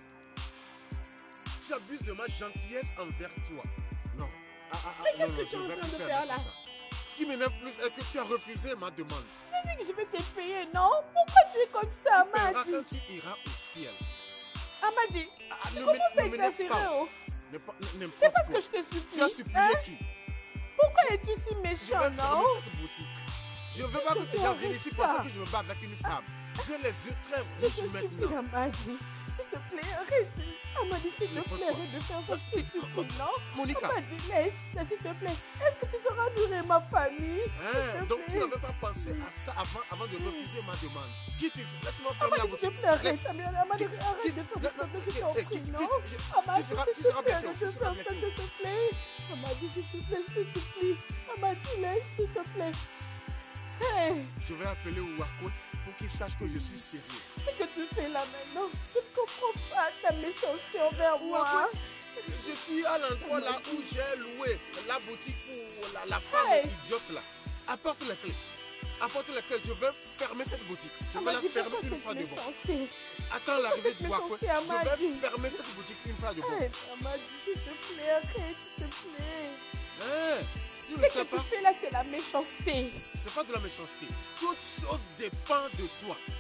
Tu abuses de ma gentillesse envers toi. Non. Ah, ah, ah, Mais non, qu'est-ce que non, tu es je en vais train plus de faire faire tout là? ça. Ce qui m'énerve plus est que tu as refusé ma demande. Je dis que je vais te payer, non? Pourquoi tu es comme ça, Tu paieras Amadi? quand tu iras au ciel. Amadi, Ah, tu ne commences m'é- à ne m'énerve exagérer, pas. oh. N'importe C'est n'importe parce quoi. que je te supplie. Tu as supplié hein? qui? Pourquoi es-tu si Je vais méchant, fermer non? cette boutique. Je ne veux pas que les gens viennent ici penser que je me bats avec une femme. J'ai les yeux très Je te rouges supplie, maintenant. Amadi. S'il te plaît, arrête. Amadi, s'il te N'importe plaît, quoi. arrête de faire ça. S'il te plaît, non? Monica, Amadi, laisse, s'il te plaît. Est-ce que tu sauras nourrir ma famille? hein, S'il te donc tu plaît. n'avais pas pensé à ça avant, avant de refuser ma demande. Quitte ici, laisse-moi fermer la Amadi, s'il te boutique. plaît, arrête. Laisse- Amadi, Amadi, quitte- arrête quitte- de faire non, ça. non, Je t'en quitte- prie, quitte- non? quitte- je- Amadi, tu seras- s'il tu te seras plaît, blessé, arrête tu de seras faire ça, blessé. s'il te plaît. Amadi, s'il te plaît, s'il te plaît. Amadi, laisse, s'il te plaît. Hey, Je vais appeler Ouakot pour qu'il sache que je suis sérieux. qu'est-ce que tu fais là maintenant? Je ne comprends pas ta méchanceté envers moi. Ouakot, je suis à l'endroit là où j'ai loué la boutique pour la, la femme Hey. idiote là. Apporte les clés. Apporte les clés. Je vais fermer cette boutique. Je vais la Amadi, fermer pourquoi une cette fois de bon. méchanceté? Attends l'arrivée cette du Ouakot. méchanceté, Je Amadi? vais fermer cette boutique une fois de bon. Arrête, Amadi, s'il te plaît, arrête, s'il te plaît. Hein? Tu ne Qu'est-ce sais que pas? tu fais là? C'est la méchanceté. C'est pas de la méchanceté. Toute chose dépend de toi.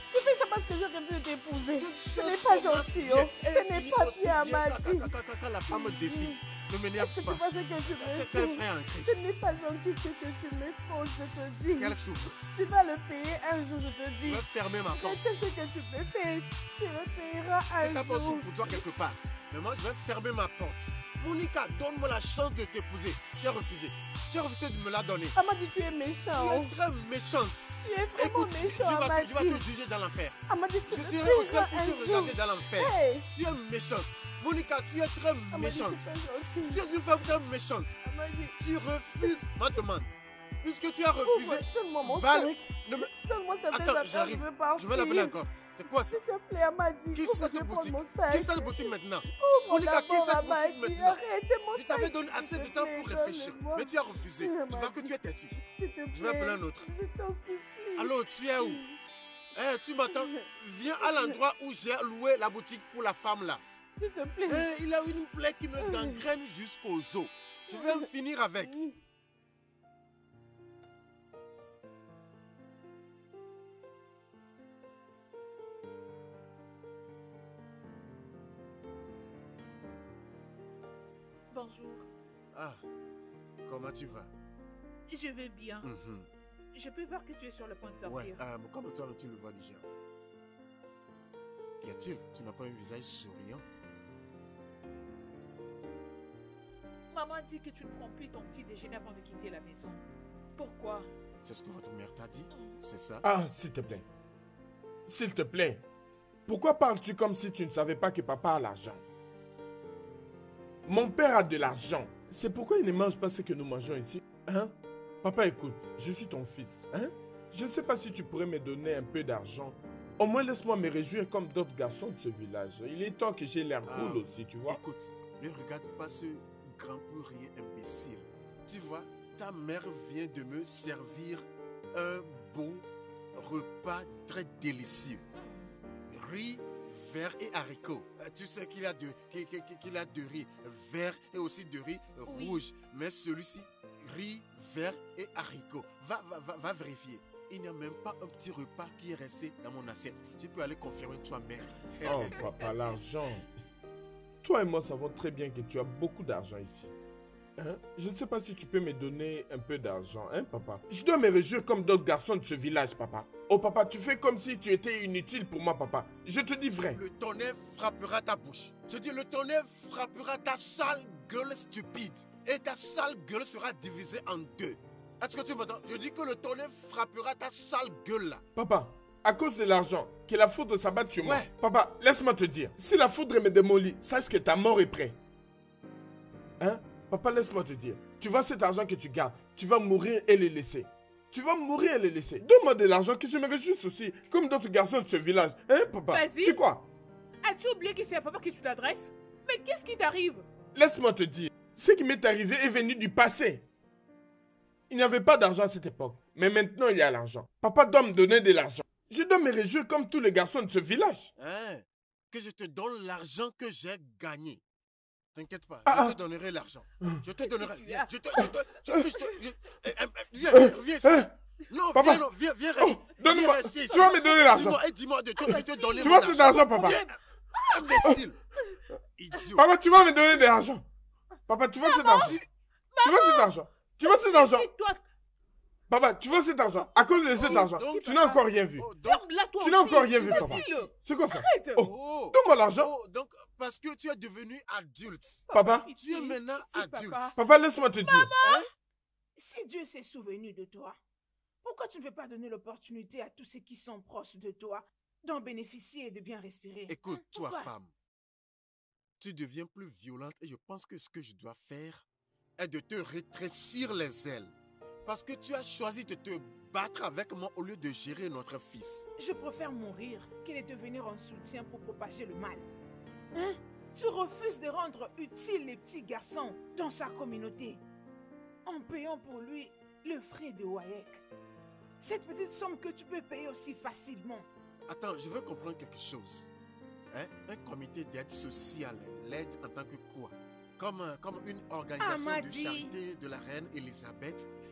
Tu fais ça parce que j'ai rêvé de t'épouser. Toutes Ce n'est choses pas commencent gentil, bien oh. et Ce n'est finissent pas aussi bien, bien quand- Amadi. quand- quand- quand la femme décide. Ne m'énerve Est-ce que tu pas. penses que tu me Quel souffres? frère en Christ? Ce n'est pas gentil ce que tu me fais, je te dis. Quel souffle? Tu vas le payer un jour, je te Je dis. vais fermer ma Mais porte. qu'est-ce que tu me fais? Tu le payeras C'est un ta pension jour. pour toi quelque part. Mais moi, je vais fermer ma porte. Monica, donne-moi la chance de t'épouser. Tu as refusé. Tu as refusé de me la donner. Amadi, tu es méchant. Tu es très méchante. Tu es vraiment Écoute, tu méchant, vas, Amadi. tu vas te juger dans l'enfer. Amadi, tu Je me serai au payeras seul pour un te jour. regarder dans l'enfer. Hey. Tu es méchante. Monica, tu es très Amadi, méchante. c'est pas gentil. Tu es une femme très méchante. Amadi, Tu refuses ma demande. Puisque tu as refusé, ouvre, donne-moi mon va le- sac. ne me- Donne-moi ça. Attends, tes affaires, j'arrive. Je veux partir. Je vais l'appeler encore. C'est quoi ça? S'il te plaît, Amadi. Qui ouvre, c'est je cette vais boutique? prendre mon sac. Qui c'est cette boutique maintenant? Ouvre Monica, qui d'abord, c'est cette boutique Amadi. maintenant? Arrête, mon Je t'avais sac, donné s'il assez te de temps plaît, pour réfléchir. donne-le-moi. Mais tu as refusé. Oui, Tu vois que Amadi. tu es têtu. S'il te Je vais plaît. appeler un autre. Je t'en supplie. Allô, tu es où? Eh, tu m'entends? Viens à l'endroit où j'ai loué la boutique pour la femme là. S'il te plaît. Eh, il a une plaie qui me gangrène jusqu'aux os. Je vais me finir avec. Bonjour. Ah, comment tu vas? Je vais bien. Mhm. Je peux voir que tu es sur le point de sortir. Ouais, euh, comme toi, tu le vois déjà. Qu'y a-t-il? Tu n'as pas un visage souriant? Maman dit que tu ne prends plus ton petit déjeuner avant de quitter la maison. Pourquoi? C'est ce que votre mère t'a dit? C'est ça? Ah, s'il te plaît. S'il te plaît. Pourquoi parles-tu comme si tu ne savais pas que papa a l'argent? Mon père a de l'argent. C'est pourquoi il ne mange pas ce que nous mangeons ici. Hein? Papa, écoute, je suis ton fils. Hein? Je ne sais pas si tu pourrais me donner un peu d'argent. Au moins, laisse-moi me réjouir comme d'autres garçons de ce village. Il est temps que j'ai l'air Ah, cool aussi, tu vois. Écoute, ne regarde pas ce grand pourrier imbécile. Tu vois, ta mère vient de me servir un beau repas très délicieux. Riz, vert et haricots. Euh, Tu sais qu'il a, de, qu'il, qu'il- qu'il a de riz vert et aussi de riz Oui. rouge. Mais celui-ci, riz, vert et haricots. Va, va, va, va vérifier. Il n'y a même pas un petit repas qui est resté dans mon assiette. Tu peux aller confirmer toi-même. Oh, papa, l'argent. Toi et moi savons très bien que tu as beaucoup d'argent ici. Hein? Je ne sais pas si tu peux me donner un peu d'argent, hein, papa? Je dois me réjouir comme d'autres garçons de ce village, papa. Oh, papa, tu fais comme si tu étais inutile pour moi, papa. Je te dis vrai. Le tonnerre frappera ta bouche. Je dis, le tonnerre frappera ta sale gueule stupide. Et ta sale gueule sera divisée en deux. Est-ce que tu m'entends? Je dis que le tonnerre frappera ta sale gueule là. Papa, à cause de l'argent, que la foudre s'abatte sur moi. Ouais. Papa, laisse-moi te dire. Si la foudre me démolit, sache que ta mort est prête. Hein? Papa, laisse-moi te dire. Tu vois cet argent que tu gardes, tu vas mourir et le laisser. Tu vas mourir et le laisser. Donne-moi de l'argent que je me réjouisse aussi, comme d'autres garçons de ce village. Hein, papa? Vas-y. C'est quoi? As-tu oublié que c'est à papa que tu t'adresses? Mais qu'est-ce qui t'arrive? Laisse-moi te dire. Ce qui m'est arrivé est venu du passé. Il n'y avait pas d'argent à cette époque. Mais maintenant, il y a l'argent. Papa doit me donner de l'argent. Je dois me réjouir comme tous les garçons de ce village. Hein? Que je te donne l'argent que j'ai gagné. T'inquiète pas, Ah, je te donnerai l'argent. Je te donnerai. tu Viens, as? je te. Je te, je te, je te- je- eh, eh, viens, viens, viens ici. Hein? Non, Papa. viens, non, viens, viens, Oh, reste. donne-moi. Viens rester ici. Tu vas me donner l'argent. Dis-moi, eh, dis-moi de te, de te donner Tu mon vois cet argent, papa? Viens, imbécile. Idiot. Papa, tu vas me donner de l'argent. Papa, tu vois cet argent. Tu vois cet argent. Tu vois cet argent. Et toi, Papa, tu vois cet argent. À cause de cet Oh, argent, donc- tu n'as encore rien vu. Oh, donc, ferme-la toi Tu n'as aussi. encore rien vu, Vas-y, papa. le- C'est quoi ça? Arrête. Oh, oh, donne-moi l'argent. oh, donc, parce que tu es devenu adulte. Papa, Tu es maintenant Pitié, adulte. papa. papa, laisse-moi te dire. Si Dieu s'est souvenu de toi, pourquoi tu ne veux pas donner l'opportunité à tous ceux qui sont proches de toi d'en bénéficier et de bien respirer? Écoute, toi, Pourquoi? femme, tu deviens plus violente et je pense que ce que je dois faire est de te rétrécir les ailes. Parce que tu as choisi de te battre avec moi au lieu de gérer notre fils. Je préfère mourir que de te venir en soutien pour propager le mal. Hein? Tu refuses de rendre utile les petits garçons dans sa communauté en payant pour lui le frais de Wayek. Cette petite somme que tu peux payer aussi facilement. Attends, je veux comprendre quelque chose. Hein? Un comité d'aide sociale l'aide en tant que quoi? Comme, euh, comme une organisation de Amadi. charité de la reine Elisabeth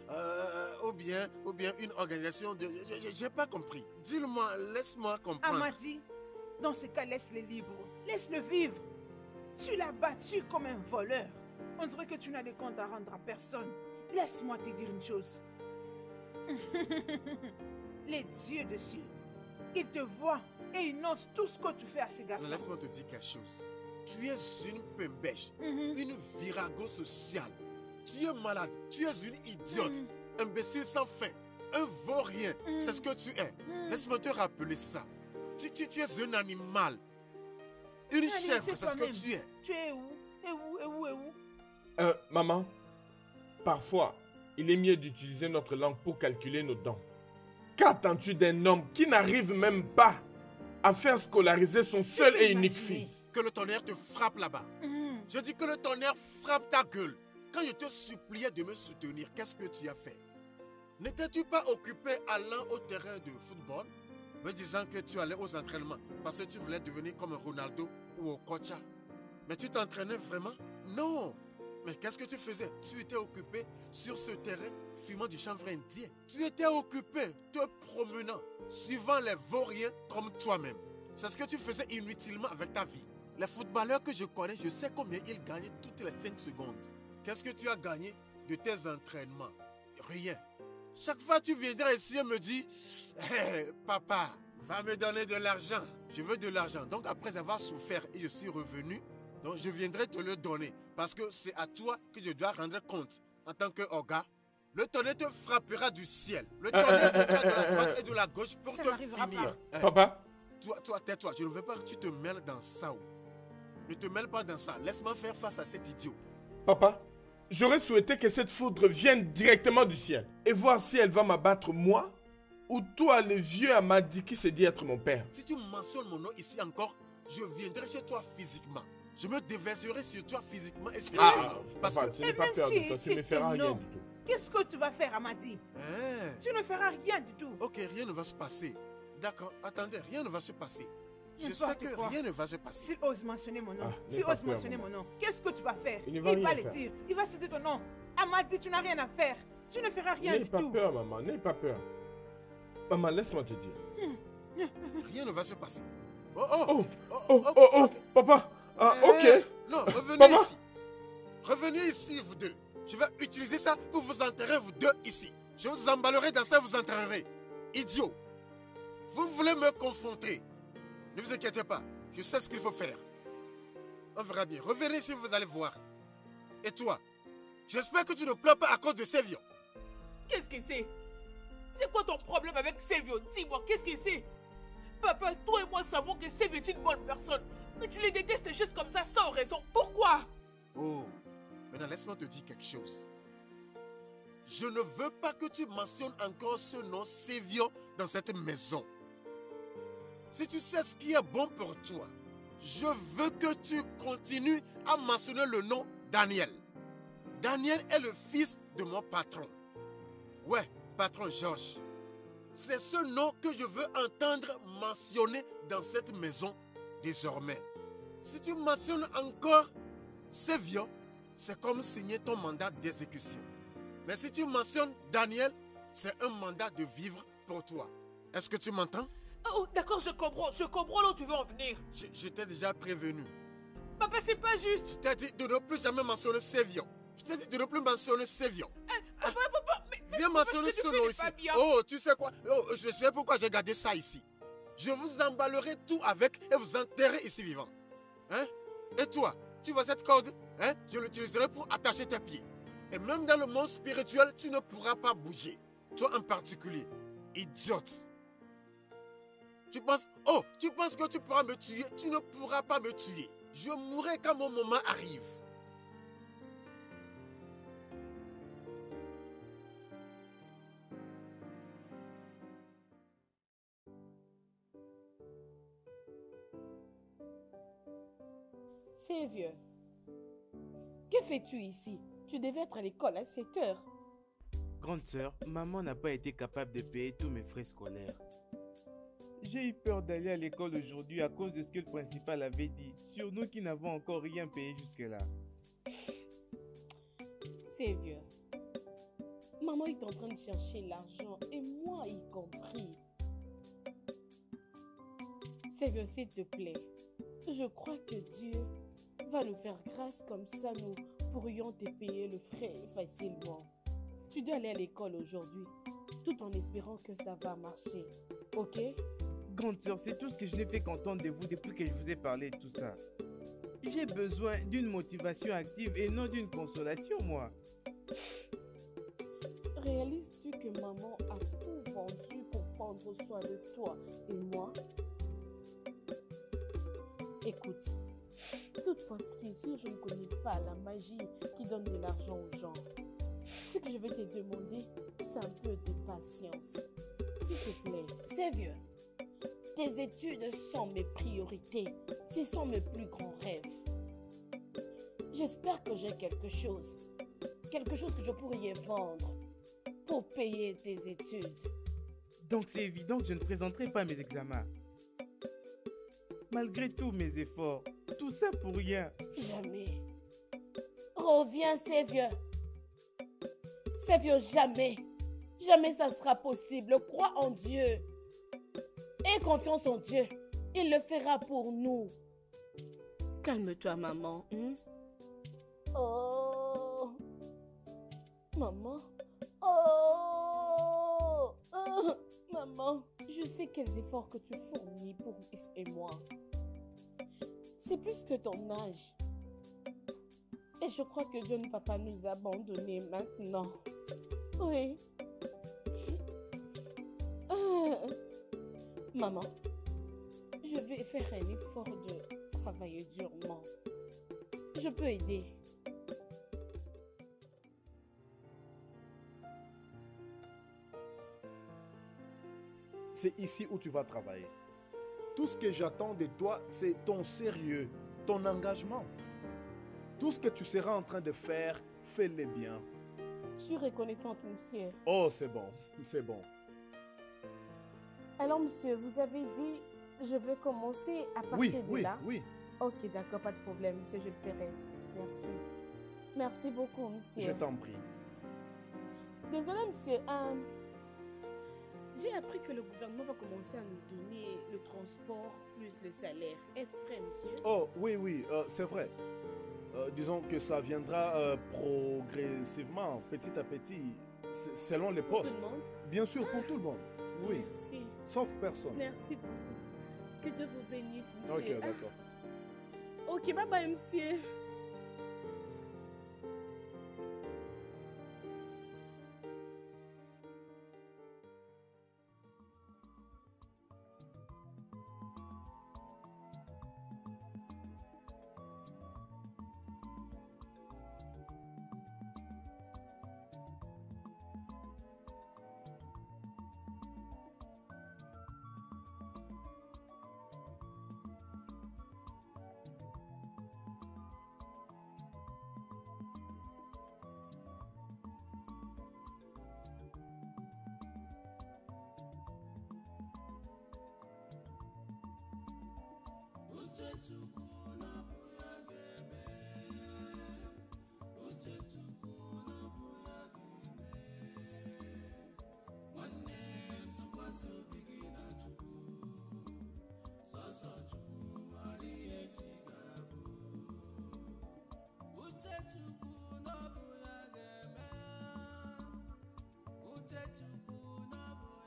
euh, ou bien, ou bien une organisation de... Je n'ai pas compris. Dis-le-moi, laisse-moi comprendre. Amadi, dans ce cas, laisse-le libre. Laisse-le vivre. Tu l'as battu comme un voleur. On dirait que tu n'as de compte à rendre à personne. Laisse-moi te dire une chose. Les dieux dessus, ils te voient et ils notent tout ce que tu fais à ces garçons. Laisse-moi te dire quelque chose. Tu es une pembèche, Mhm. une virago sociale. Tu es malade, tu es une idiote, Mhm. imbécile sans fin, un vaurien. Mhm. C'est ce que tu es. Mhm. Laisse-moi te rappeler ça. Tu, tu, tu es un animal. Une Allez, chèvre, c'est c'est ce que toi-même. tu es. Tu es où? Et où? Et où? Et où? Euh, maman, parfois, il est mieux d'utiliser notre langue pour calculer nos dons. Qu'attends-tu d'un homme qui n'arrive même pas à faire scolariser son seul peux et unique imaginer. fils? Que le tonnerre te frappe là-bas. Mhm. Je dis que le tonnerre frappe ta gueule. Quand je te suppliais de me soutenir, qu'est-ce que tu as fait? N'étais-tu pas occupé allant au terrain de football, me disant que tu allais aux entraînements parce que tu voulais devenir comme Ronaldo ou Okocha? Mais tu t'entraînais vraiment? Non. Mais qu'est-ce que tu faisais? Tu étais occupé sur ce terrain fumant du chanvre indien. Tu étais occupé te promenant, suivant les vauriens comme toi-même. C'est ce que tu faisais inutilement avec ta vie. Les footballeurs que je connais, je sais combien ils gagnaient toutes les cinq secondes. Qu'est-ce que tu as gagné de tes entraînements? Rien. Chaque fois tu viendras ici et me dis, hey, papa, va me donner de l'argent. Je veux de l'argent. Donc après avoir souffert et je suis revenu, donc je viendrai te le donner. Parce que c'est à toi que je dois rendre compte. En tant que Oga, le tonnerre te frappera du ciel. Le tonnerre viendra de la droite et de la gauche pour Ça te n'arrivera finir. pas. Hey, Papa, toi, toi, tais-toi. Je ne veux pas que tu te mêles dans ça. oh. Ne te mêle pas dans ça. Laisse-moi faire face à cet idiot. papa, j'aurais souhaité que cette foudre vienne directement du ciel et voir si elle va m'abattre moi ou toi, le vieux Amadi qui se dit être mon père. Si tu mentionnes mon nom ici encore, je viendrai chez toi physiquement. Je me déverserai sur toi physiquement et Ah, spirituellement. parce papa, que... je n'ai Et pas même peur si de toi, tu c'est ne me feras ton rien nom. du tout. Qu'est-ce que tu vas faire, Amadi? Hein? Tu ne feras rien du tout. Ok, rien ne va se passer. D'accord, attendez, rien ne va se passer. Je sais N'importe que quoi. rien ne va se passer. S'il ose mentionner mon nom, Ah, n'aie s'il pas ose peur, mentionner maman. mon nom, qu'est-ce que tu vas faire? Il ne va rien le faire. dire, il va citer ton nom. Amadi, tu n'as rien à faire. Tu ne feras rien N'aie du pas tout. peur, maman, n'aie pas peur. Maman, laisse-moi te dire. Rien ne va se passer. Oh, oh, Oh, oh, oh, ok, oh, oh, ok. papa. Ah, Eh, ok. Non, revenez Papa. ici. Revenez ici, vous deux. Je vais utiliser ça pour vous enterrer, vous deux, ici. Je vous emballerai dans ça, vous enterrerez. Idiot. Vous voulez me confronter. Ne vous inquiétez pas. Je sais ce qu'il faut faire. On verra bien. Revenez ici, vous allez voir. Et toi, j'espère que tu ne pleures pas à cause de Sévion. Qu'est-ce que c'est? C'est quoi ton problème avec Sévio? Dis-moi, qu'est-ce que c'est? Papa, toi et moi savons que Sévio est une bonne personne. Mais tu les détestes juste comme ça, sans raison. Pourquoi? Oh, maintenant laisse-moi te dire quelque chose. Je ne veux pas que tu mentionnes encore ce nom Sévion dans cette maison. Si tu sais ce qui est bon pour toi, je veux que tu continues à mentionner le nom Daniel. Daniel est le fils de mon patron. Ouais, patron Georges. C'est ce nom que je veux entendre mentionner dans cette maison désormais. Si tu mentionnes encore Sévion, c'est comme signer ton mandat d'exécution. Mais si tu mentionnes Daniel, c'est un mandat de vivre pour toi. Est-ce que tu m'entends? Oh, d'accord, je comprends. Je comprends là où tu veux en venir. Je, je t'ai déjà prévenu. Papa, c'est pas juste. Je t'ai dit de ne plus jamais mentionner Sévion. Je t'ai dit de ne plus mentionner Sévion. Papa, papa, mais... mais Viens papa, mentionner ce que ce tu fais nom n'est ici. pas bien. Oh, tu sais quoi? Oh, je sais pourquoi j'ai gardé ça ici. Je vous emballerai tout avec et vous enterrer ici vivant. Hein? Et toi, tu vois cette corde? Hein? Je l'utiliserai pour attacher tes pieds. Et même dans le monde spirituel, tu ne pourras pas bouger. Toi en particulier. Idiote. Tu penses, oh, tu penses que tu pourras me tuer? Tu ne pourras pas me tuer. Je mourrai quand mon moment arrive. C'est vieux. Que fais-tu ici? Tu devais être à l'école à sept heures. Grande sœur, maman n'a pas été capable de payer tous mes frais scolaires. J'ai eu peur d'aller à l'école aujourd'hui à cause de ce que le principal avait dit, sur nous qui n'avons encore rien payé jusque-là. C'est vieux. Maman est en train de chercher l'argent et moi y compris. Seigneur, s'il te plaît, je crois que Dieu va nous faire grâce, comme ça nous pourrions te payer le frais facilement. Tu dois aller à l'école aujourd'hui, tout en espérant que ça va marcher, ok? Grande sœur, c'est tout ce que je n'ai fait qu'entendre de vous depuis que je vous ai parlé de tout ça. J'ai besoin d'une motivation active et non d'une consolation, moi. Réalises-tu que maman a tout vendu pour prendre soin de toi et moi? Écoute, toutefois, ce qui est sûr, je ne connais pas la magie qui donne de l'argent aux gens. Ce que je vais te demander, c'est un peu de patience. S'il te plaît, sérieux. Tes études sont mes priorités. Ce sont mes plus grands rêves. J'espère que j'ai quelque chose. Quelque chose que je pourrais vendre pour payer tes études. Donc c'est évident que je ne présenterai pas mes examens. Malgré tous mes efforts, tout ça pour rien. Jamais. Reviens, Seigneur. Seigneur, jamais. Jamais ça sera possible. Crois en Dieu. Aie confiance en Dieu. Il le fera pour nous. Calme-toi, maman. Hein? Oh. Maman. Oh. Oh. Maman, je sais quels efforts que tu fournis pour Miss et moi. C'est plus que ton âge. Et je crois que Dieu ne va pas nous abandonner maintenant. Oui. Ah. Maman, je vais faire un effort de travailler durement. Je peux aider. C'est ici où tu vas travailler. Tout ce que j'attends de toi, c'est ton sérieux, ton engagement. Tout ce que tu seras en train de faire, fais-le bien. Je suis reconnaissante, monsieur. Oh, c'est bon, c'est bon. Alors, monsieur, vous avez dit, je veux commencer à partir oui, de oui, là? Oui, Ok, d'accord, pas de problème, monsieur, je le ferai. Merci. Merci beaucoup, monsieur. Je t'en prie. Désolé, monsieur. Euh, J'ai appris que le gouvernement va commencer à nous donner le transport plus le salaire. Est-ce vrai, monsieur? Oh, oui, oui, euh, c'est vrai. Euh, disons que ça viendra euh, progressivement, petit à petit, selon les Pour postes. tout le monde? Bien sûr, pour tout le monde. Oui, Merci. sauf personne. Merci beaucoup. Que Dieu vous bénisse, monsieur. Ok, d'accord. Ah, ok, bye bye, monsieur.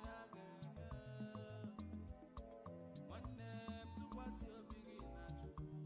Nwanne m tụkwasị obi gị na Chukwu.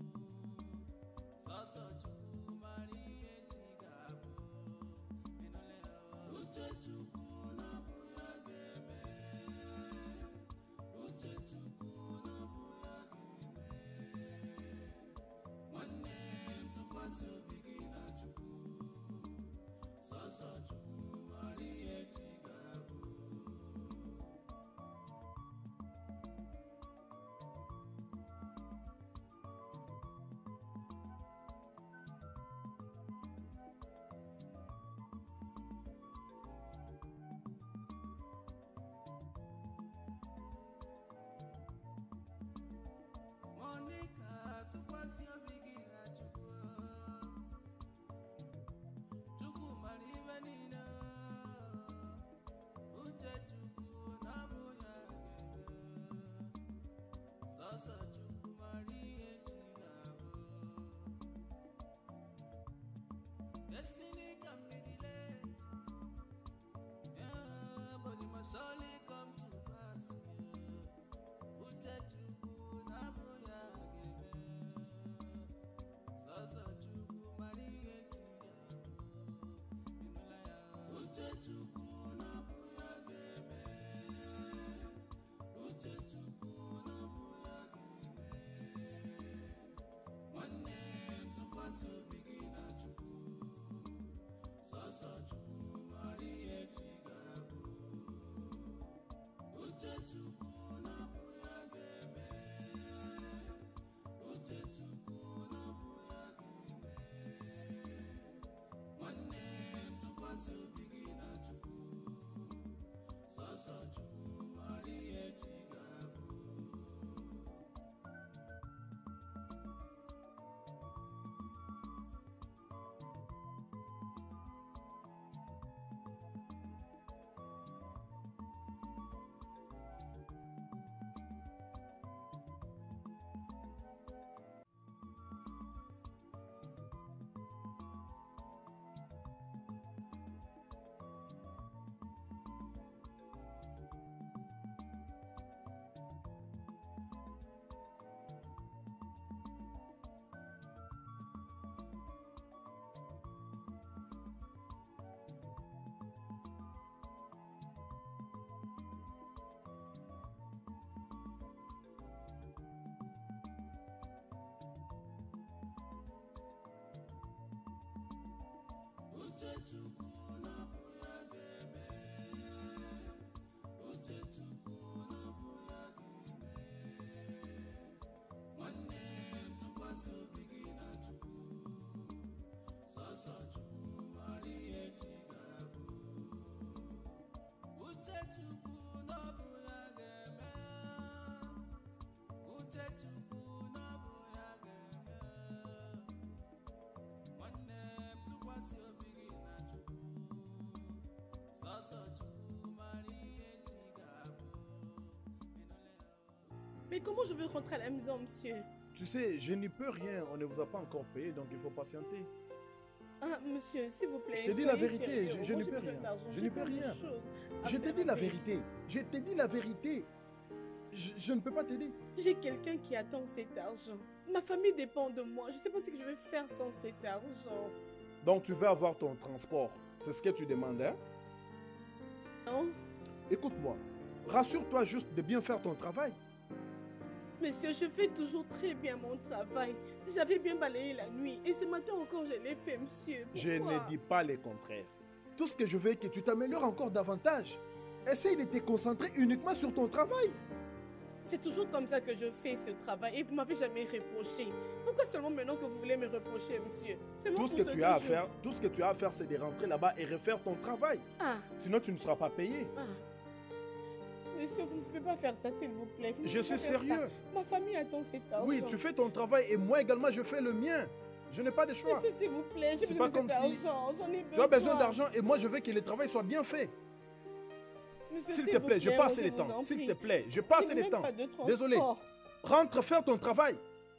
Mais comment je vais rentrer à la maison, monsieur? Tu sais, je n'y peux rien. On ne vous a pas encore payé, donc il faut patienter. Ah, monsieur, s'il vous plaît. Je t'ai dit la soyez vérité, sérieux. je, je Moi, n'y j'ai peux besoin rien. d'argent, Je j'ai n'y peux plein de rien. choses à Je t'ai faire dit la avec. vérité. Je t'ai dit la vérité. Je, je ne peux pas t'aider. J'ai quelqu'un qui attend cet argent. Ma famille dépend de moi. Je ne sais pas ce que je vais faire sans cet argent. Donc tu veux avoir ton transport. C'est ce que tu demandes, hein? Non? Écoute-moi. Rassure-toi juste de bien faire ton travail. Monsieur, je fais toujours très bien mon travail. J'avais bien balayé la nuit et ce matin encore je l'ai fait, monsieur. Je Pourquoi? ne dis pas le contraire. Tout ce que je veux est que tu t'améliores encore davantage. Essaye de te concentrer uniquement sur ton travail. C'est toujours comme ça que je fais ce travail et vous m'avez jamais reproché. Pourquoi seulement maintenant que vous voulez me reprocher, monsieur? Seulement Tout ce pour que tu as à je- faire, tout ce que tu as à faire, c'est de rentrer là-bas et refaire ton travail. Ah, Sinon, tu ne seras pas payé. ah. Monsieur, vous ne pouvez pas faire ça, s'il vous plaît. Vous ne Je pouvez suis pas faire sérieux. ça. Ma famille attend cet argent. Oui, tu fais ton travail et moi également, je fais le mien. Je n'ai pas de choix. Monsieur, s'il vous plaît, j'ai C'est besoin pas de comme cet si- argent. J'en ai besoin. Tu as besoin d'argent et moi, je veux que le travail soit bien fait. Monsieur, S'il s'il te vous plaît, je plaît, passe moi, le vous temps. en S'il prie. te plaît, je Je passe n'ai le même temps. pas de transport. Désolé. Rentre faire ton travail.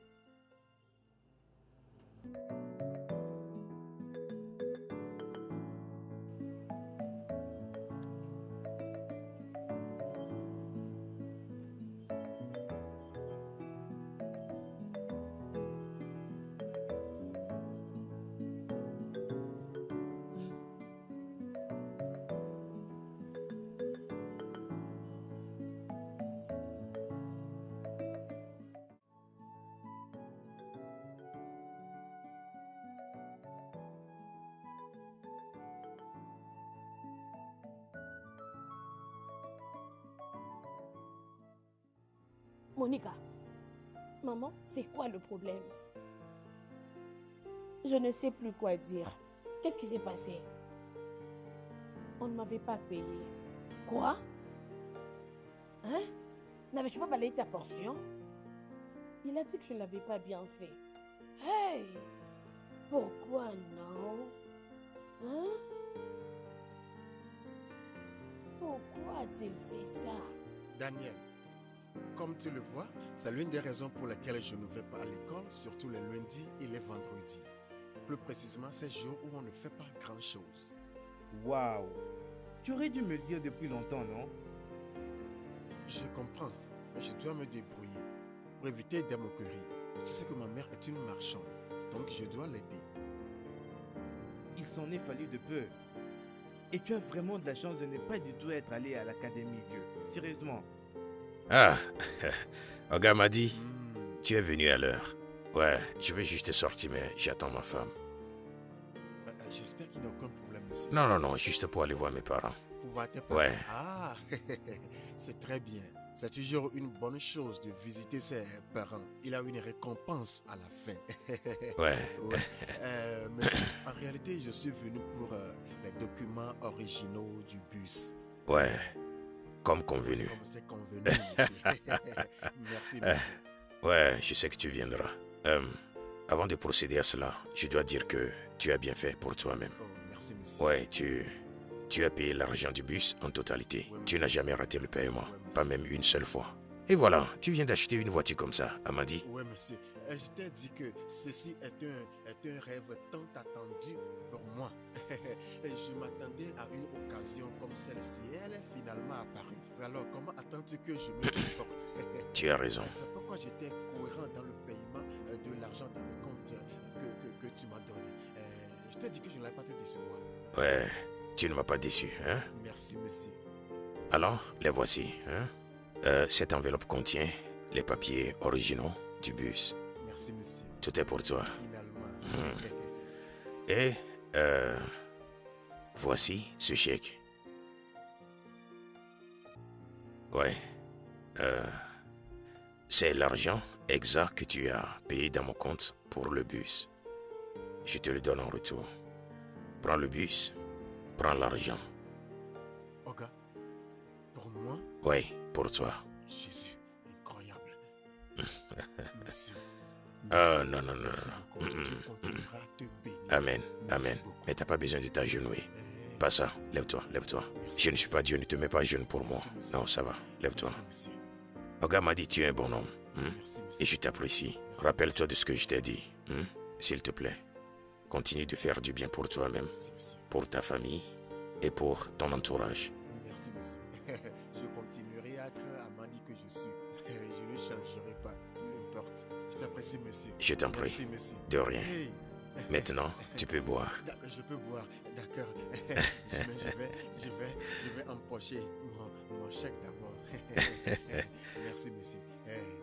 Monica, maman, c'est quoi le problème? Je ne sais plus quoi dire. Qu'est-ce qui s'est passé? On ne m'avait pas payé. Quoi? Hein? N'avais-tu pas balayé ta portion? Il a dit que je ne l'avais pas bien fait. Hey! Pourquoi non? Hein? Pourquoi a-t-il fait ça? Daniel, comme tu le vois, c'est l'une des raisons pour lesquelles je ne vais pas à l'école, surtout les lundis et les vendredis. Plus précisément, ces jours où on ne fait pas grand-chose. Waouh! Tu aurais dû me le dire depuis longtemps, non? Je comprends, mais je dois me débrouiller pour éviter des moqueries. Tu sais que ma mère est une marchande, donc je dois l'aider. Il s'en est fallu de peu. Et tu as vraiment de la chance de ne pas du tout être allé à l'académie, vieux. Sérieusement. Ah, Oga m'a dit, Hmm, tu es venu à l'heure. Ouais, je vais juste sortir, mais j'attends ma femme. euh, euh, J'espère qu'il n'y a aucun problème, monsieur. Non, non, non, juste pour aller voir mes parents. Pour voir tes parents. Ouais. Ah, c'est très bien. C'est toujours une bonne chose de visiter ses parents. Il a une récompense à la fin. Ouais. Ouais. Euh, mais en réalité, je suis venu pour euh, les documents originaux du bus. Ouais, comme convenu. Comme c'est convenu, monsieur. Merci, monsieur. Ouais, je sais que tu viendras. Euh, avant de procéder à cela, je dois dire que tu as bien fait pour toi-même. Oh, merci, monsieur. Ouais, tu, tu as payé l'argent du bus en totalité. Ouais, Tu n'as monsieur. jamais raté le paiement, Ouais, monsieur. pas même une seule fois. Et voilà, tu viens d'acheter une voiture comme ça, Amadi. Oui, monsieur. Euh, Je t'ai dit que ceci est un, est un rêve tant attendu pour moi. Et je m'attendais à une occasion comme celle-ci. Elle est finalement apparue. Mais alors, comment attends-tu que je me comporte? Tu as raison. C'est pourquoi j'étais cohérent dans le paiement euh, de l'argent dans le compte euh, que, que, que tu m'as donné. Euh, je t'ai dit que je n'allais pas te décevoir. Ouais, tu ne m'as pas déçu, hein? Merci, monsieur. Alors, les voici, hein? Euh, cette enveloppe contient les papiers originaux du bus. Merci, monsieur. Tout est pour toi. Finalement. Et euh, Voici ce chèque. Ouais. Euh, c'est l'argent exact que tu as payé dans mon compte pour le bus. Je te le donne en retour. Prends le bus. Prends l'argent. Oga, pour moi? Oui, pour toi. Jésus, incroyable. Merci. Ah, non, non, non, Merci non. beaucoup. Mm, Dieu mm, continuera à te bénir. Amen, Merci amen. beaucoup. Mais t'as pas besoin de t'agenouiller. Eh, Pas ça. Lève-toi, lève-toi. merci, Je ne suis merci. pas Dieu, ne te mets pas à genoux pour moi. Merci, monsieur. Non, ça va. Lève-toi. Merci, monsieur. Oga m'a dit tu es un bon homme. hmm? Merci, monsieur. Et je t'apprécie. Merci, Rappelle-toi de ce que je t'ai dit. hmm? S'il te plaît. Continue de faire du bien pour toi-même, Merci, monsieur. pour ta famille et pour ton entourage. Merci, monsieur. Je continuerai à être Amadi que je suis. Je ne changerai pas. Peu importe. Je t'apprécie, monsieur. Je t'en prie. Merci, monsieur. De rien. Hey. Maintenant, tu peux boire. D'accord, je peux boire. D'accord. je, vais, je, vais, je, vais, je vais empocher mon, mon chèque d'abord. Merci, monsieur. Hey.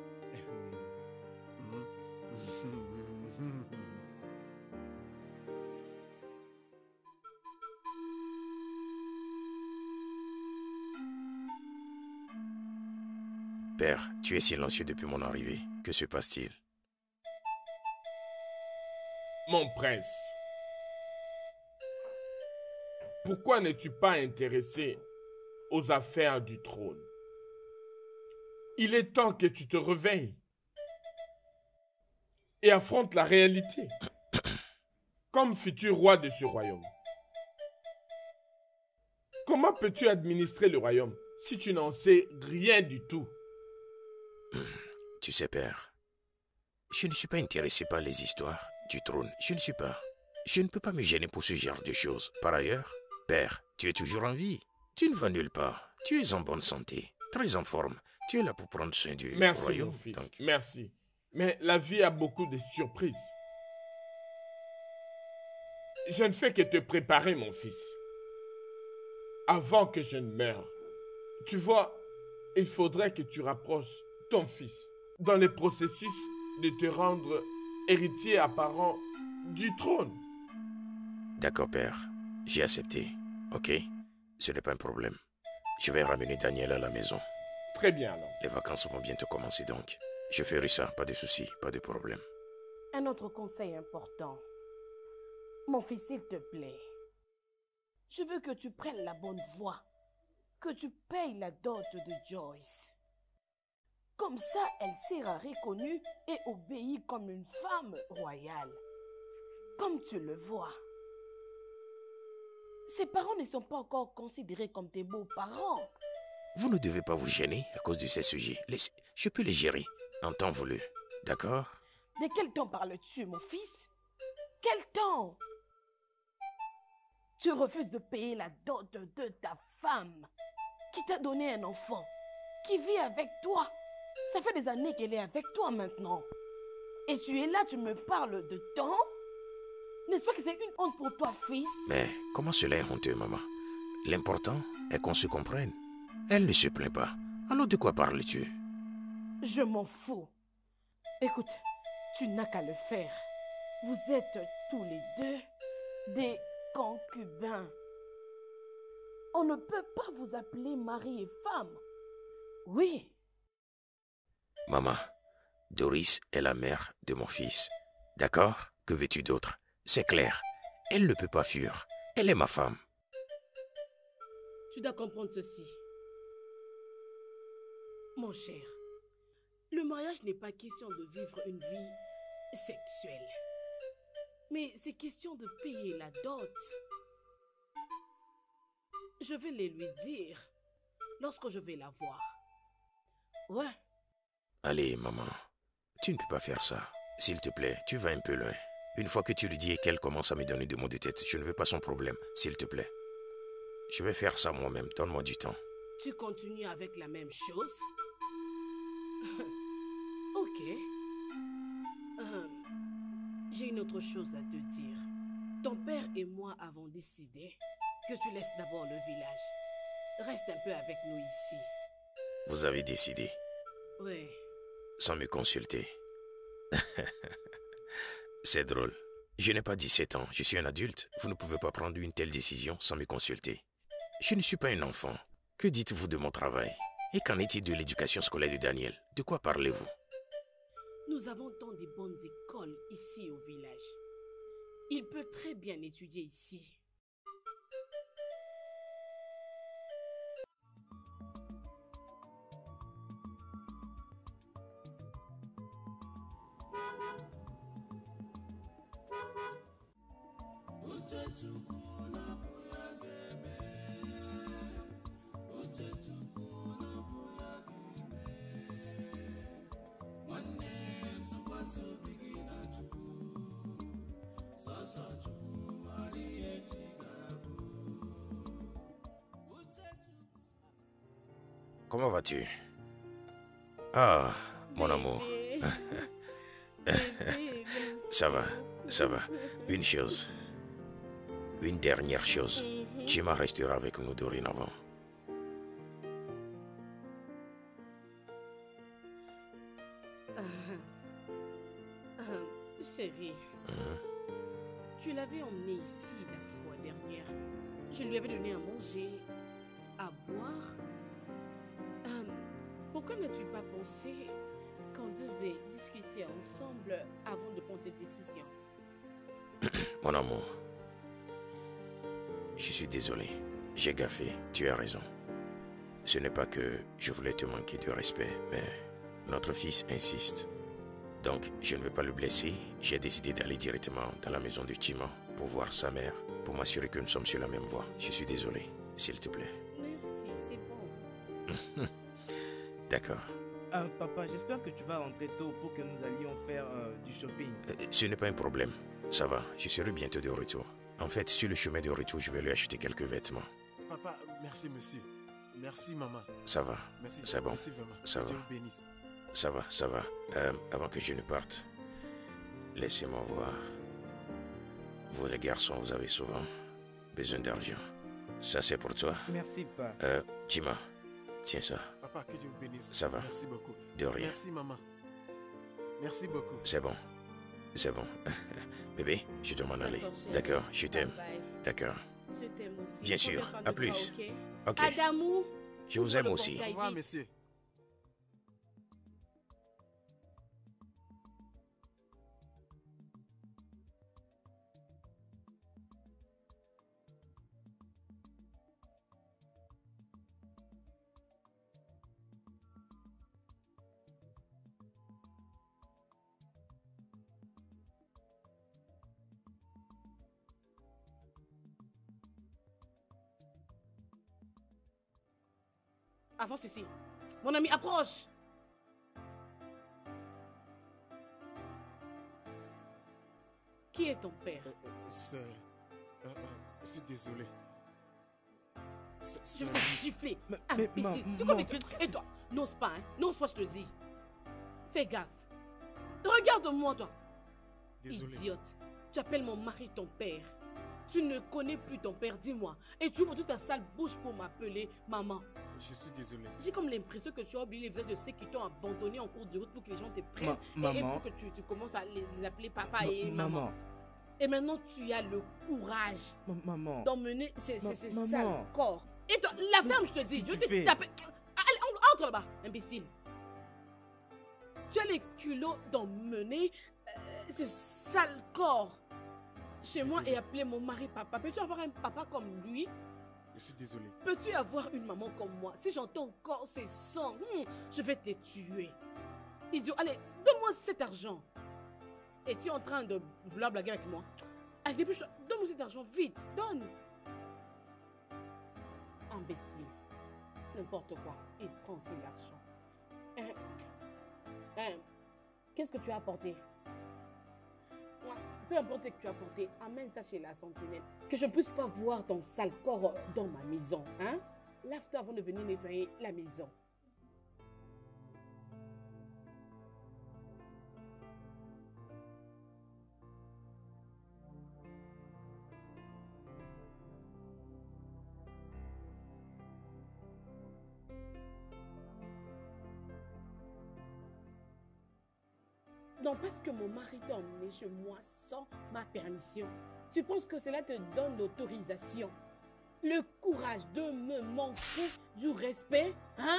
Père, tu es silencieux depuis mon arrivée. Que se passe-t-il? Mon prince, pourquoi n'es-tu pas intéressé aux affaires du trône? Il est temps que tu te réveilles et affrontes la réalité comme futur roi de ce royaume. Comment peux-tu administrer le royaume si tu n'en sais rien du tout? Tu sais, Père, je ne suis pas intéressé par les histoires du trône. Je ne suis pas. Je ne peux pas me gêner pour ce genre de choses. Par ailleurs, Père, tu es toujours en vie. Tu ne vas nulle part. Tu es en bonne santé, très en forme. Tu es là pour prendre soin du Merci, royaume. mon fils. donc. Merci. Mais la vie a beaucoup de surprises. Je ne fais que te préparer, mon fils. Avant que je ne meure. Tu vois, il faudrait que tu rapproches ton fils dans le processus de te rendre héritier apparent du trône. D'accord, Père. J'ai accepté. Ok? Ce n'est pas un problème. Je vais ramener Daniel à la maison. Très bien, alors. Les vacances vont bientôt commencer donc. Je ferai ça, pas de soucis, pas de problème. Un autre conseil important. Mon fils, s'il te plaît, je veux que tu prennes la bonne voie, que tu payes la dot de Joyce. Comme ça, elle sera reconnue et obéie comme une femme royale. Comme tu le vois. Ses parents ne sont pas encore considérés comme tes beaux-parents. Vous ne devez pas vous gêner à cause de ces sujets. Laissez, je peux les gérer en temps voulu. D'accord? De quel temps parles-tu, mon fils? Quel temps? Tu refuses de payer la dot de ta femme qui t'a donné un enfant, qui vit avec toi. Ça fait des années qu'elle est avec toi maintenant. Et tu es là, tu me parles de temps? N'est-ce pas que c'est une honte pour toi, fils? Mais comment cela est honteux, maman? L'important est qu'on se comprenne. Elle ne se plaint pas. Alors de quoi parles-tu? Je m'en fous. Écoute, tu n'as qu'à le faire. Vous êtes tous les deux des concubins. On ne peut pas vous appeler mari et femme. Oui. Maman, Doris est la mère de mon fils. D'accord? Que veux-tu d'autre? C'est clair. Elle ne peut pas fuir. Elle est ma femme. Tu dois comprendre ceci. Mon cher, le mariage n'est pas question de vivre une vie sexuelle. Mais c'est question de payer la dot. Je vais les lui dire lorsque je vais la voir. Ouais. Allez, maman, tu ne peux pas faire ça. S'il te plaît, tu vas un peu loin. Une fois que tu lui dis et qu'elle commence à me donner des mots de tête, je ne veux pas son problème, s'il te plaît. Je vais faire ça moi-même, donne-moi du temps. Tu continues avec la même chose? Ok. Euh, J'ai une autre chose à te dire. Ton père et moi avons décidé que tu laisses d'abord le village. Reste un peu avec nous ici. Vous avez décidé? Oui. Sans me consulter. C'est drôle. Je n'ai pas dix-sept ans, je suis un adulte. Vous ne pouvez pas prendre une telle décision sans me consulter. Je ne suis pas un enfant. Que dites-vous de mon travail? Et qu'en est-il de l'éducation scolaire de Daniel? De quoi parlez-vous? Nous avons tant de bonnes écoles ici au village. Il peut très bien étudier ici. Comment vas-tu? Ah, mon amour. Ça va, ça va. Une chose. Une dernière chose. Chima restera avec nous dorénavant. Ah, ah, chérie, Mhm. tu l'avais emmené ici la fois dernière. Je lui avais donné à manger, à boire. Ah, pourquoi n'as-tu pas pensé qu'on devait discuter ensemble avant de prendre cette décision? Mon amour. Je suis désolé. J'ai gaffé. Tu as raison. Ce n'est pas que je voulais te manquer de respect, mais notre fils insiste. Donc, je ne veux pas le blesser. J'ai décidé d'aller directement dans la maison de Chima pour voir sa mère, pour m'assurer que nous sommes sur la même voie. Je suis désolé, s'il te plaît. Merci, c'est bon. D'accord. Ah, papa, j'espère que tu vas rentrer tôt pour que nous allions faire euh, du shopping. Euh, Ce n'est pas un problème. Ça va, je serai bientôt de retour. En fait, sur le chemin de retour, je vais lui acheter quelques vêtements. Papa, merci monsieur. Merci maman. Ça va, Merci. c'est bon. Merci vraiment. Ça Que Dieu va. vous bénisse. Ça va, ça va. Euh, avant que je ne parte, laissez-moi voir. Vous les garçons, vous avez souvent besoin d'argent. Ça, c'est pour toi. Merci, papa. Euh, Chima, tiens ça. Papa, que Dieu vous bénisse. Ça va. Merci beaucoup. De rien. Merci maman. Merci beaucoup. C'est bon. C'est bon. Bébé, je dois m'en aller. D'accord, chérie. D'accord, je t'aime. Bye bye. D'accord. Je t'aime aussi. Bien Prends sûr. soin de À toi, plus. ok? Ok. Adamou, Je vous ouvre aime le aussi. portail, Au revoir, vite. monsieur. Avance ici. Mon ami, approche. Qui est ton père? Euh, euh, c'est... euh, euh, je suis désolé. C'est- Je c'est- vais te gifler. Mais, Ah, mais, imbécile. maman, C'est quoi, mais- qu'est-ce- Et toi, n'ose pas, hein. N'ose pas, je te dis. Fais gaffe. Regarde-moi, toi. Désolé. Idiote. Tu appelles mon mari ton père. Tu ne connais plus ton père, dis-moi. Et tu ouvres toute ta sale bouche pour m'appeler maman. Je suis désolé. J'ai comme l'impression que tu as oublié les visages de ceux qui t'ont abandonné en cours de route pour que les gens te prennent. Ma- et, et maman. pour que tu, tu commences à les, les appeler papa Ma- et maman. maman. Et maintenant, tu as le courage Ma- Maman. d'emmener ce, ce, Ma- ce maman. sale corps. Et toi, la ferme, je te dis. Je tu vais fais te taper. Allez, entre, entre là-bas, imbécile. Tu as les culots d'emmener euh, ce sale corps chez moi Désolé. et appeler mon mari papa. Peux-tu avoir un papa comme lui? Je suis désolé. Peux-tu avoir une maman comme moi? Si j'entends encore ces sons, hmm, je vais te tuer. Idiot, allez, donne-moi cet argent. Et tu es en train de vouloir blaguer avec moi? Allez, dépêche-toi, donne-moi cet argent, vite, donne. Imbécile. N'importe quoi, il prend aussi l'argent. Hein, hein, qu'est-ce que tu as apporté? Peu importe ce que tu as apporté, amène ça chez la sentinelle. Que je ne puisse pas voir ton sale corps dans ma maison. Hein? Lave-toi avant de venir nettoyer la maison. Non, parce que mon mari t'a emmené chez moi sans ma permission. Tu penses que cela te donne l'autorisation? Le courage de me manquer du respect, hein?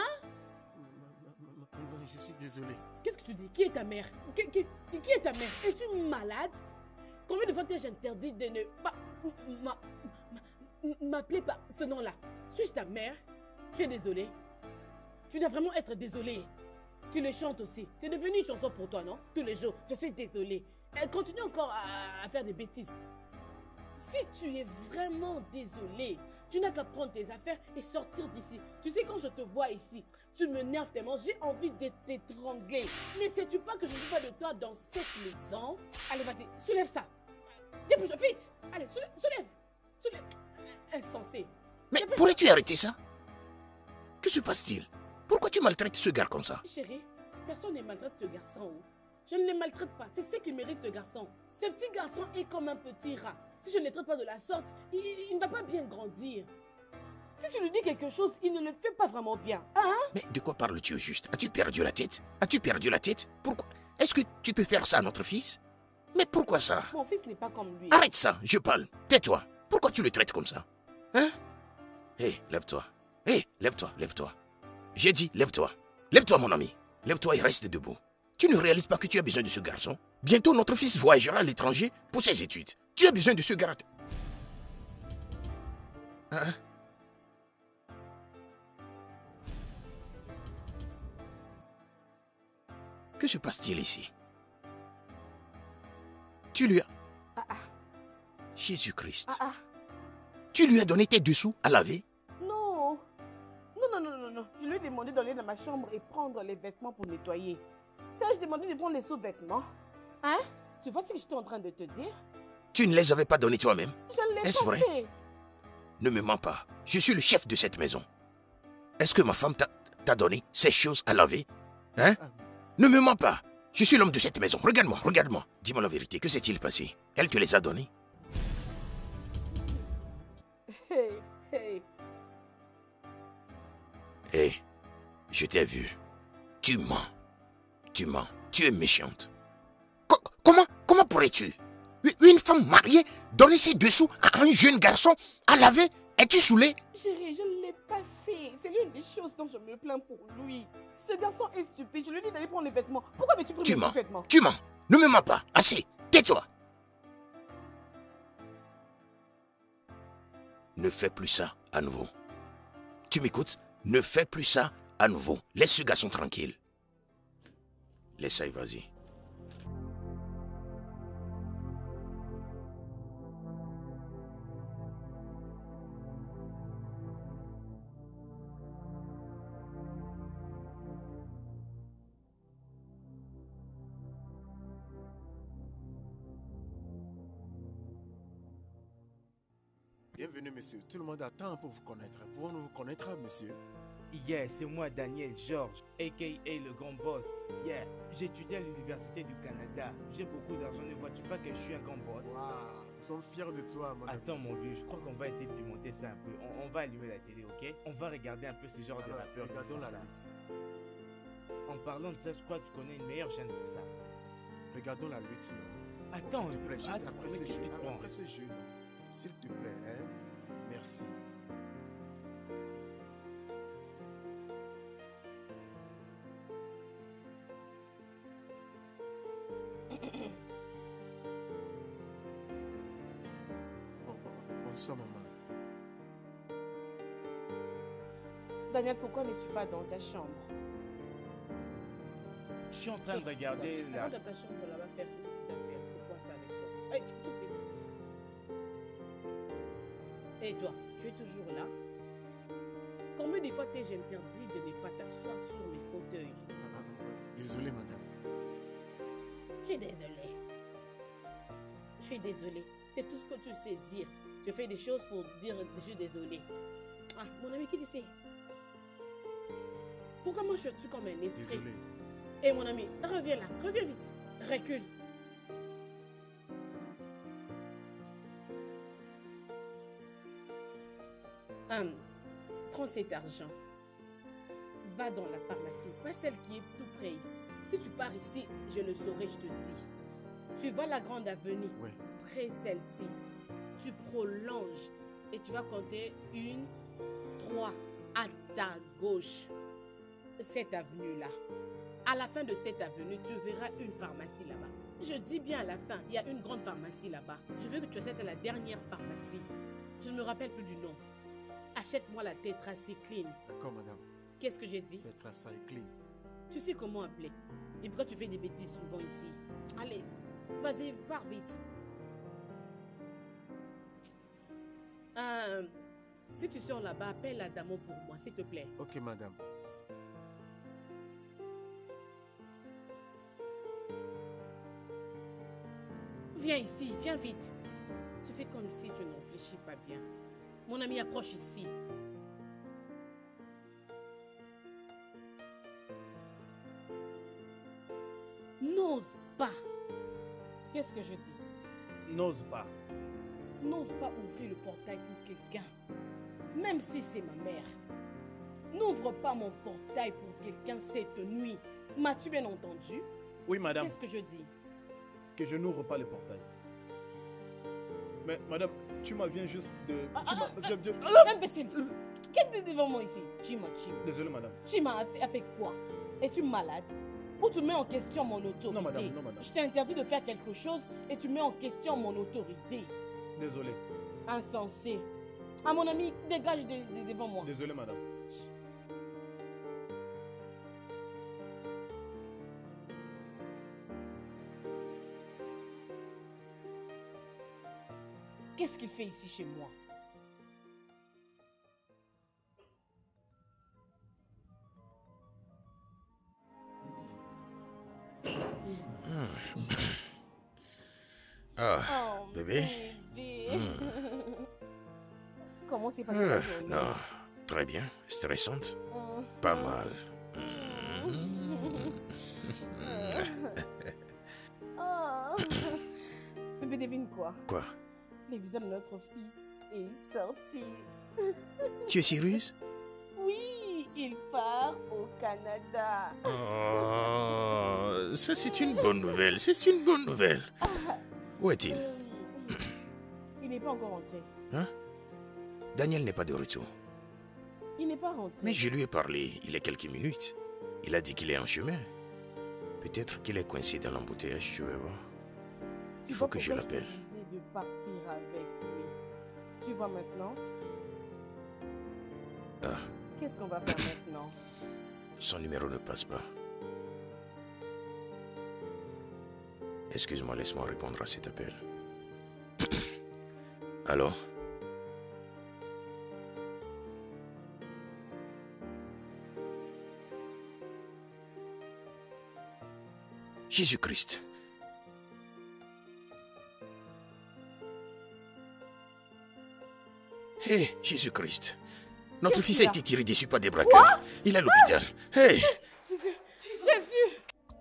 Je suis désolé. Qu'est-ce que tu dis? Qui est ta mère? Qui, qui, qui est ta mère? Es-tu malade? Combien de fois t'ai-je interdit de ne pas m'appeler par ce nom-là? Suis-je ta mère? Tu es désolé? Tu dois vraiment être désolé. Tu le chantes aussi. C'est devenu une chanson pour toi, non? Tous les jours, je suis désolé. Continue encore à, à faire des bêtises. Si tu es vraiment désolé, tu n'as qu'à prendre tes affaires et sortir d'ici. Tu sais, quand je te vois ici, tu me nerves tellement, j'ai envie de t'étrangler. Ne sais-tu pas que je ne veux pas de toi dans cette maison? Allez, vas-y, soulève ça. Dépêche, vite. Allez, soulève, soulève. Soulève. Insensé. Mais pourrais-tu arrêter ça? Que se passe-t-il? Pourquoi tu maltraites ce gars comme ça? Chérie, personne ne maltraite ce garçon. Je ne le maltraite pas. C'est ce qui mérite ce garçon. Ce petit garçon est comme un petit rat. Si je ne le traite pas de la sorte, il, il ne va pas bien grandir. Si tu lui dis quelque chose, il ne le fait pas vraiment bien. Hein? Mais de quoi parles-tu au juste? As-tu perdu la tête? As-tu perdu la tête? Pourquoi? Est-ce que tu peux faire ça à notre fils? Mais pourquoi ça? Mon fils n'est pas comme lui. Arrête ça, je parle. Tais-toi. Pourquoi tu le traites comme ça? Hein? Hé, hey, lève-toi. Hé, hey, lève-toi, lève-toi. J'ai dit, lève-toi. Lève-toi, mon ami. Lève-toi et reste debout. Tu ne réalises pas que tu as besoin de ce garçon? Bientôt, notre fils voyagera à l'étranger pour ses études. Tu as besoin de ce garçon. Hein? Que se passe-t-il ici? Tu lui as... Ah, ah. Jésus-Christ. Ah, ah. Tu lui as donné tes dessous à laver? Non. Non, non, non, non, non. Je lui ai demandé d'aller dans ma chambre et prendre les vêtements pour nettoyer. T'as-je demandé de prendre les sous-vêtements? Hein? Tu vois ce que j'étais en train de te dire? Tu ne les avais pas donnés toi-même? Je l'ai Est-ce vrai? fait. Ne me mens pas. Je suis le chef de cette maison. Est-ce que ma femme t'a donné ces choses à laver? Hein? Ne me mens pas. Je suis l'homme de cette maison. Regarde-moi, regarde-moi. Dis-moi la vérité. Que s'est-il passé? Elle te les a donnés? Hey, hey. Hé, je t'ai vu. Tu mens. Tu mens. Tu es méchante. Co comment comment pourrais-tu? Une femme mariée donner ses dessous à un jeune garçon à laver? Es-tu saoulé? Chérie, je ne l'ai pas fait. C'est l'une des choses dont je me plains pour lui. Ce garçon est stupide. Je lui ai dit d'aller prendre les vêtements. Pourquoi veux-tu prendre Tu les mens. vêtements? Tu mens. Ne me mens pas. Assez. Tais-toi. Ne fais plus ça à nouveau. Tu m'écoutes? Ne fais plus ça à nouveau. Laisse ce garçon tranquille. Laisse ça, vas-y. Bienvenue, monsieur. Tout le monde attend pour vous connaître. Pouvons-nous vous connaître, monsieur? Yeah, c'est moi, Daniel George, a k a le grand boss. Yeah, j'étudie à l'Université du Canada. J'ai beaucoup d'argent, ne vois-tu pas que je suis un grand boss? Waouh, nous sommes fiers de toi, mon ami. Attends, mon vieux, je crois qu'on va essayer de démonter ça un peu. On, on va allumer la télé, ok? On va regarder un peu ce genre Alors, de rappeurs. regardons la ça. lutte. En parlant de ça, je crois que tu connais une meilleure chaîne pour ça. Regardons la lutte, non? Attends, Oh, s'il te plaît, juste attends, après mais ce qu'est-ce jeu. que tu prends? Après ce jeu, non? S'il te plaît, hein? Merci. Bon, bon, bonsoir, maman. Daniel, pourquoi n'es-tu pas dans ta chambre? Je suis en train de regarder la... Va dans ta chambre là-bas faire ce que tu dois faire. C'est quoi ça avec toi? Hey, tout petit. Et toi, tu es toujours là? Combien de fois t'ai-je interdit de ne pas t'asseoir sur mes fauteuils? Ah, ah, ah, désolé, madame. Je suis désolée. Je suis désolée. C'est tout ce que tu sais dire. Tu fais des choses pour dire je suis désolée. Ah, mon ami, qui le sait? Pourquoi marches-tu comme un esprit? Désolé. Eh mon ami, reviens là, reviens vite. Recule. Hum, prends cet argent. Va dans la pharmacie, pas celle qui est tout près ici. Si tu pars ici, je le saurai, je te dis. Tu vas à la grande avenue, Oui. près celle-ci. Tu prolonges et tu vas compter une, trois, à ta gauche. Cette avenue-là. À la fin de cette avenue, tu verras une pharmacie là-bas. Je dis bien à la fin, il y a une grande pharmacie là-bas. Je veux que tu achètes à la dernière pharmacie. Je ne me rappelle plus du nom. Achète-moi la tétracycline. D'accord, madame. Qu'est-ce que j'ai dit? Tétracycline. Tu sais comment appeler. Et pourquoi tu fais des bêtises souvent ici? Allez, vas-y, pars vite. Euh, si tu sors là-bas, appelle la dame pour moi, s'il te plaît. Ok, madame. Viens ici, viens vite. Tu fais comme si tu ne réfléchis pas bien. Mon ami, approche ici. N'ose pas. Qu'est-ce que je dis? N'ose pas. N'ose pas ouvrir le portail pour quelqu'un. Même si c'est ma mère. N'ouvre pas mon portail pour quelqu'un cette nuit. M'as-tu bien entendu? Oui, madame. Qu'est-ce que je dis? Que je n'ouvre pas le portail. Mais madame, tu m'as viens juste de... Ah, tu ah, m'as- ah, je- je- ah, imbécile! Qu'est-ce que tu devant moi ici? Chima, Chima. Désolé, madame. Chima a fait, a fait quoi? Es-tu malade? Ou tu mets en question mon autorité? Non, madame, non, madame. Je t'ai interdit de faire quelque chose et tu mets en question mon autorité. Désolé. Insensé. Ah, mon ami, dégage de, de- devant moi. Désolé, madame. Qu'est-ce qu'il fait ici chez moi? Ah, Oh, bébé. bébé. Hmm. Comment s'est passé Euh, ta journée? non, très bien. Stressante. Hmm. Pas mal. Oh. Bébé, devine quoi? Quoi? Le visage de notre fils est sorti. Tu es sérieuse? Oui, il part au Canada. Oh, ça c'est une bonne nouvelle. C'est une bonne nouvelle. Où est-il? Euh, il n'est pas encore rentré. Hein? Daniel n'est pas de retour. Il n'est pas rentré. Mais je lui ai parlé il y a quelques minutes. Il a dit qu'il est en chemin. Peut-être qu'il est coincé dans l'embouteillage, tu vas voir. Il faut que je Pourquoi l'appelle. te disais de partir avec lui. Tu vois maintenant? Ah, Qu'est-ce qu'on va faire maintenant? son numéro ne passe pas. Excuse-moi, laisse-moi répondre à cet appel. Allô? Jésus-Christ. Hé, Jésus-Christ. Notre Qu'est-ce fils qu'il a a? été tiré dessus par des braqueurs. Il est à l'hôpital. Hé! Jésus! Jésus!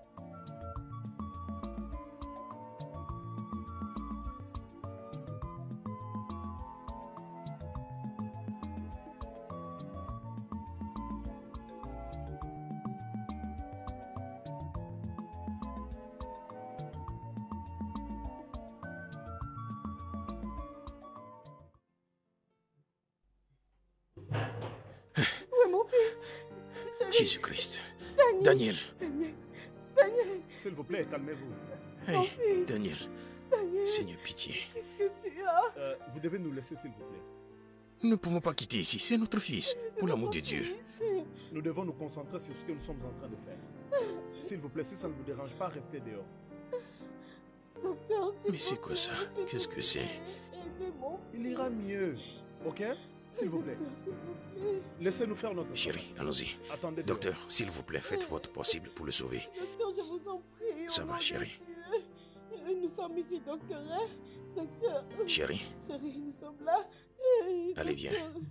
Où est mon fils? Chérie. Jésus-Christ. Daniel. Daniel. Daniel. Daniel. S'il vous plaît, calmez-vous. Hey, Mon fils. Daniel. Daniel. Seigneur, pitié. Qu'est-ce que tu as? Euh, vous devez nous laisser, s'il vous plaît. Nous ne pouvons pas quitter ici. C'est notre fils. C'est Pour l'amour mon de Dieu. fils. Nous devons nous concentrer sur ce que nous sommes en train de faire. S'il vous plaît, si ça ne vous dérange pas, restez dehors. Docteur, s'il Mais c'est vous quoi ça? plaît, Qu'est-ce que c'est? aidez mon Il ira mieux, ok? S'il vous plaît. Docteur, s'il vous plaît. Laissez-nous faire notre Chérie, allons-y. travail. Attendez. dehors. Docteur, s'il vous plaît, faites votre possible pour le sauver. Docteur, je vous en prie. au Ça va, nom de chérie. Dieu. Nous sommes ici, docteur. hein? Docteur. Chérie, Chérie, nous sommes là. Eh, Allez, viens. docteur.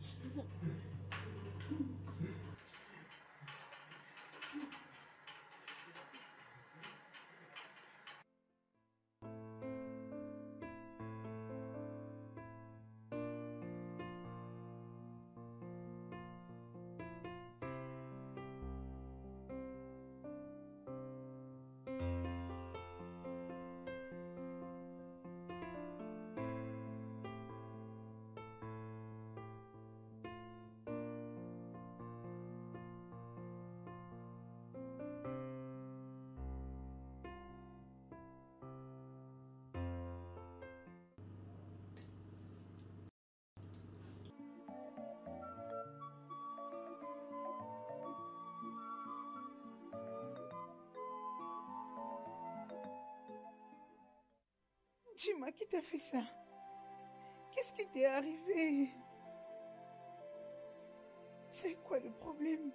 Chima, qui t'a fait ça? Qu'est-ce qui t'est arrivé? C'est quoi le problème?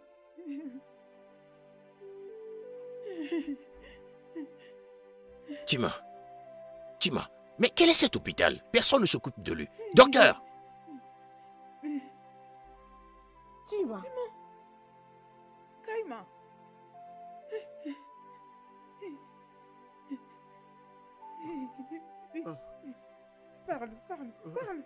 Chima, Chima, mais quel est cet hôpital? Personne ne s'occupe de lui. Docteur! Chima. Kaima. Parle, parle, parle.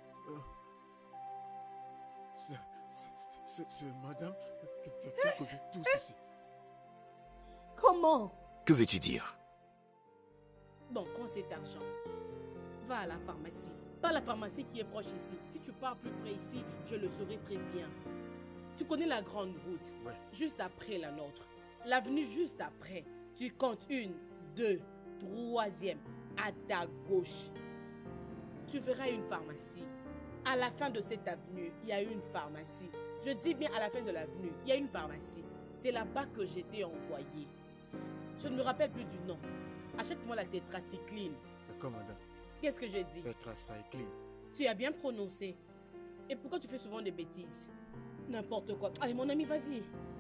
C'est madame qui a causé tout ceci. Comment? Que veux-tu dire? Bon, prends cet argent. Va à la pharmacie. Pas la pharmacie qui est proche ici. Si tu pars plus près ici, je le saurai très bien. Tu connais la grande route? Ouais. Juste après la nôtre. L'avenue juste après. Tu comptes une, deux, troisième. À ta gauche. Tu verras une pharmacie. À la fin de cette avenue, il y a une pharmacie. Je dis bien à la fin de l'avenue, il y a une pharmacie. C'est là-bas que j'étais envoyé. Je ne me rappelle plus du nom. Achète-moi la tétracycline. D'accord, madame. Qu'est-ce que j'ai dit? Tétracycline. Tu as bien prononcé. Et pourquoi tu fais souvent des bêtises? N'importe quoi. Allez, mon ami, vas-y.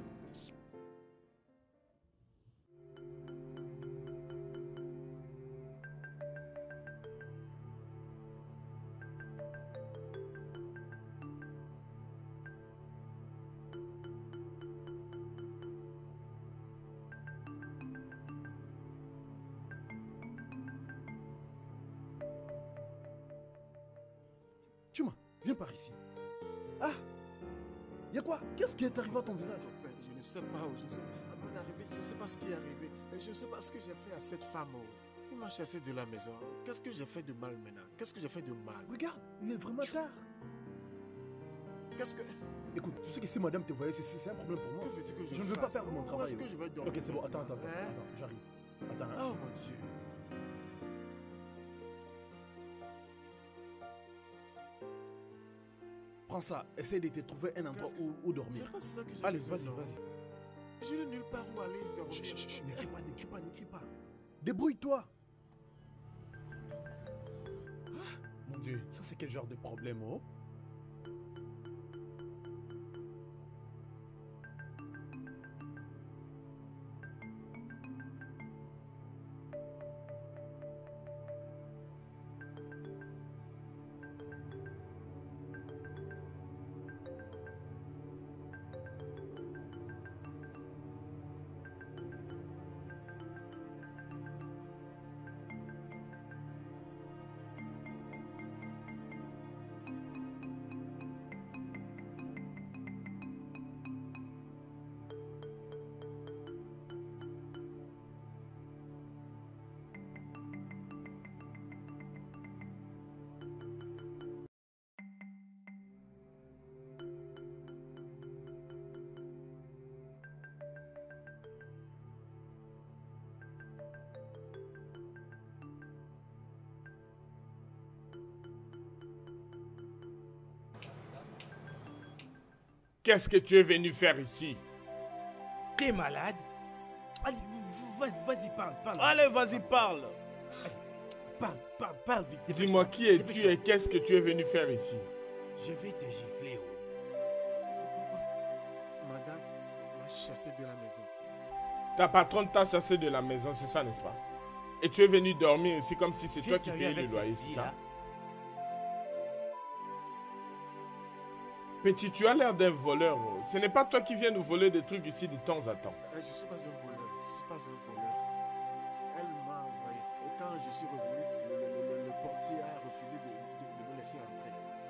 Chima, viens par ici. Ah, y a quoi? Qu'est-ce qui est arrivé à ton visage? Ben, je ne sais pas, je ne sais pas. À mon arrivée, je ne sais pas ce qui est arrivé. Je ne sais pas ce que j'ai fait à cette femme. Oh. Il m'a chassé de la maison. Qu'est-ce que j'ai fait de mal maintenant? Qu'est-ce que j'ai fait de mal? Regarde, il est vraiment tard. Qu'est-ce que... Écoute, tu sais que si madame te voyait, c'est un problème pour moi. Que veux-tu que je Je ne veux pas fasse? perdre mon Où travail. est-ce que je vais dormir? Ok, c'est bon, attends, attends, attends, Hein? attends, j'arrive. Attends, hein. Oh mon Dieu. Prends ça, essaye de te trouver un endroit où, où dormir. C'est pas ça que j'ai Allez, besoin, vas-y, non. vas-y. Je n'ai nulle part où aller dormir. Chut, chut, chut, ne crie pas, ne crie pas, ne crie pas. Débrouille-toi. Ah, mon Dieu, ça c'est quel genre de problème, oh? Qu'est-ce que tu es venu faire ici? T'es malade? Allez, vas-y, vas-y, parle, parle. Allez, vas-y, parle. Allez, parle, parle, parle vite. Dis-moi qui es-tu et qu'est-ce que tu es venu faire ici? Je vais te gifler, oh. Madame m'a chassé de la maison. Ta patronne t'a chassé de la maison, c'est ça, n'est-ce pas? Et tu es venu dormir ici comme si c'est Tu toi es qui sérieux payais le avec loyer, cette c'est fille, ça? là? Petit, tu as l'air d'un voleur. Oh. Ce n'est pas toi qui viens nous voler des trucs ici de temps à temps. Euh, Je ne suis pas un voleur. Je ne suis pas un voleur. Elle m'a envoyé. Et quand je suis revenu, le, le- le- le portier a refusé de, de- de me laisser entrer.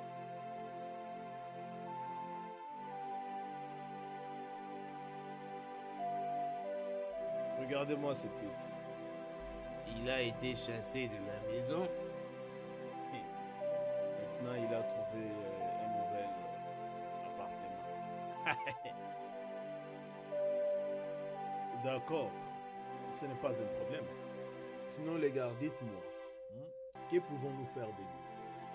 Regardez-moi ce petit. Il a été chassé de la maison. Et maintenant, il a trouvé euh, un nouvel euh, appartement. D'accord, ce n'est pas un problème. Sinon, les gars, dites-moi, hein, que pouvons-nous faire de lui?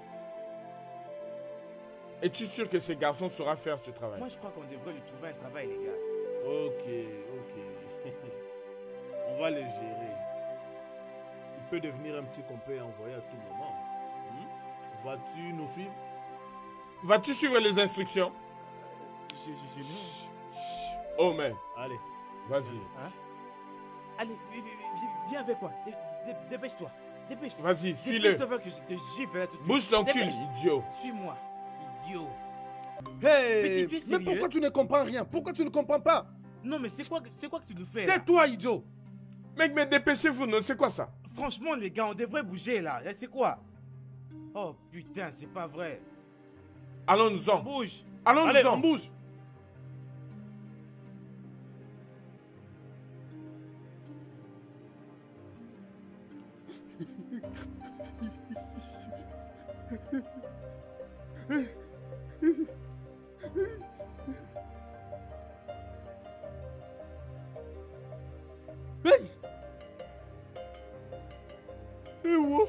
Es-tu sûr que ce garçon saura faire ce travail? Moi, je crois qu'on devrait lui trouver un travail, les gars. Ok, ok. On va le gérer. peut devenir un petit qu'on peut envoyer à tout moment. Hmm? Vas-tu nous suivre? Vas-tu suivre les instructions? Je, je, je l'ai. Oh, mais. Allez. Vas-y. Hein? Allez, vi- vi- vi- viens avec moi. Dé- dé- Dépêche-toi. Dépêche-toi. Vas-y, suis-le. Dépêche-toi avant que je te gifle là tout de suite. Bouge ton cul, Dépêche. idiot. Suis-moi, idiot. Hey! Mais tu es Mais sérieux? pourquoi tu ne comprends rien? Pourquoi tu ne comprends pas? Non, mais c'est quoi, que- c'est quoi que tu nous fais là? Tais-toi, idiot! Mec, mais dépêchez-vous, non? C'est quoi ça? Franchement, les gars, on devrait bouger là. Là, c'est quoi? Oh putain, c'est pas vrai. On Allons-nous-en. bouge. Allons-nous-en. Allez, on bouge! Hey! Eh, wow!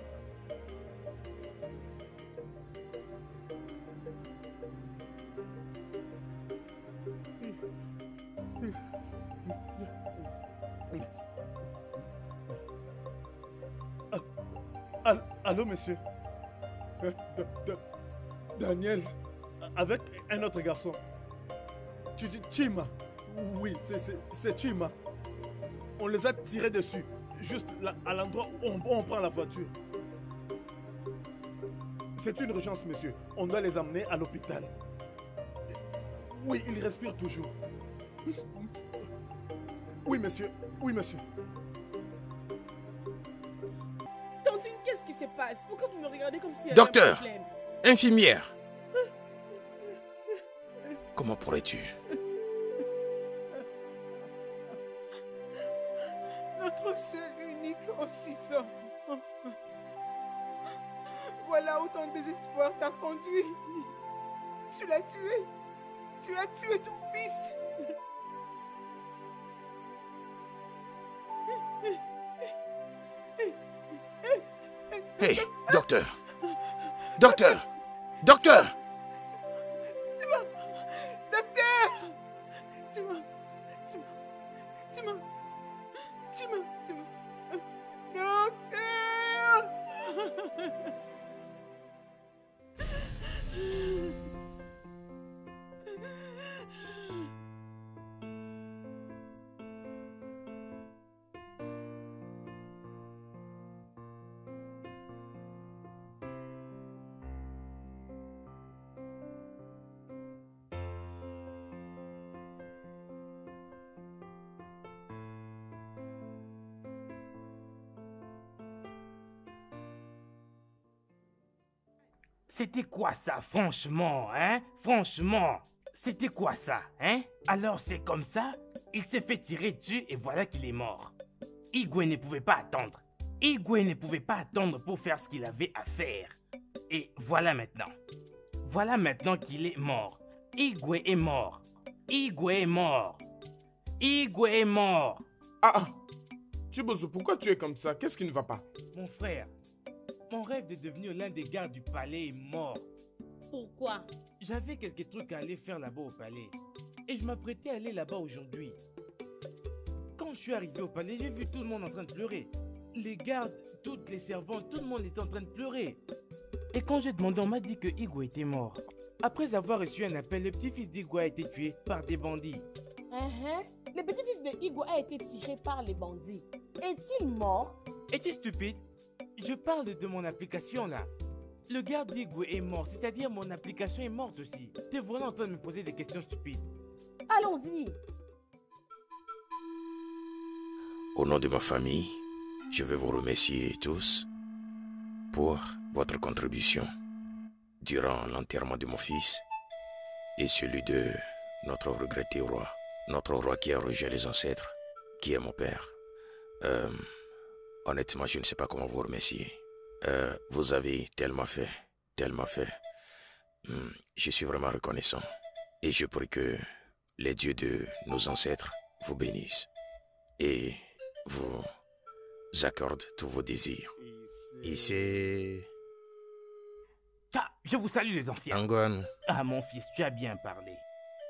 Al- Allô, monsieur? Euh, Da- Da- Daniel, avec un autre garçon. Ch- Ch- Chima. Oui, c'est- c'est c'est Chima. On les a tirés dessus, juste là, à l'endroit où on, où on prend la voiture. C'est une urgence, monsieur. On doit les amener à l'hôpital. Oui, ils respirent toujours. Oui, monsieur. Oui, monsieur. Tantine, qu'est-ce qui se passe? Pourquoi vous me regardez comme si... Docteur. Infirmière. Comment pourrais-tu? Notre seul unique aussi ça. Voilà où ton désespoir t'a conduit. Tu l'as tué. Tu as tué ton fils. Hey, docteur. Docteur. Docteur. Docteur! Tu m'as... Tu m'as... Tu m'as... Tu m'as... Tu m'as... Docteur! C'était quoi ça, franchement, hein? Franchement, c'était quoi ça, hein? Alors c'est comme ça, il s'est fait tirer dessus et voilà qu'il est mort. Igwe ne pouvait pas attendre. Igwe ne pouvait pas attendre pour faire ce qu'il avait à faire. Et voilà maintenant. Voilà maintenant qu'il est mort. Igwe est mort. Igwe est mort. Igwe est mort. Ah, ah. Chibozo, pourquoi tu es comme ça? Qu'est-ce qui ne va pas? Mon frère, mon rêve de devenir l'un des gardes du palais est mort. Pourquoi? J'avais quelques trucs à aller faire là-bas au palais. Et je m'apprêtais à aller là-bas aujourd'hui. Quand je suis arrivé au palais, j'ai vu tout le monde en train de pleurer. Les gardes, toutes les servantes, tout le monde était en train de pleurer. Et quand j'ai demandé, on m'a dit que Igwe était mort. Après avoir reçu un appel, le petit-fils d'Igwe a été tué par des bandits. Uh-huh. Le petit-fils de Igwe a été tiré par les bandits. Est-il mort? Es-tu stupide? Je parle de mon application là. Le garde d'Igwe est mort, c'est-à-dire mon application est morte aussi. T'es vraiment en train de me poser des questions stupides. Allons-y. Au nom de ma famille, je veux vous remercier tous pour votre contribution durant l'enterrement de mon fils et celui de notre regretté roi, notre roi qui a rejeté les ancêtres, qui est mon père. Euh, honnêtement, je ne sais pas comment vous remercier. Euh, vous avez tellement fait, tellement fait. Hum, je suis vraiment reconnaissant et je prie que les dieux de nos ancêtres vous bénissent et vous accordent tous vos désirs. Et c'est... Ah, je vous salue les anciens. Angon. Ah mon fils, tu as bien parlé.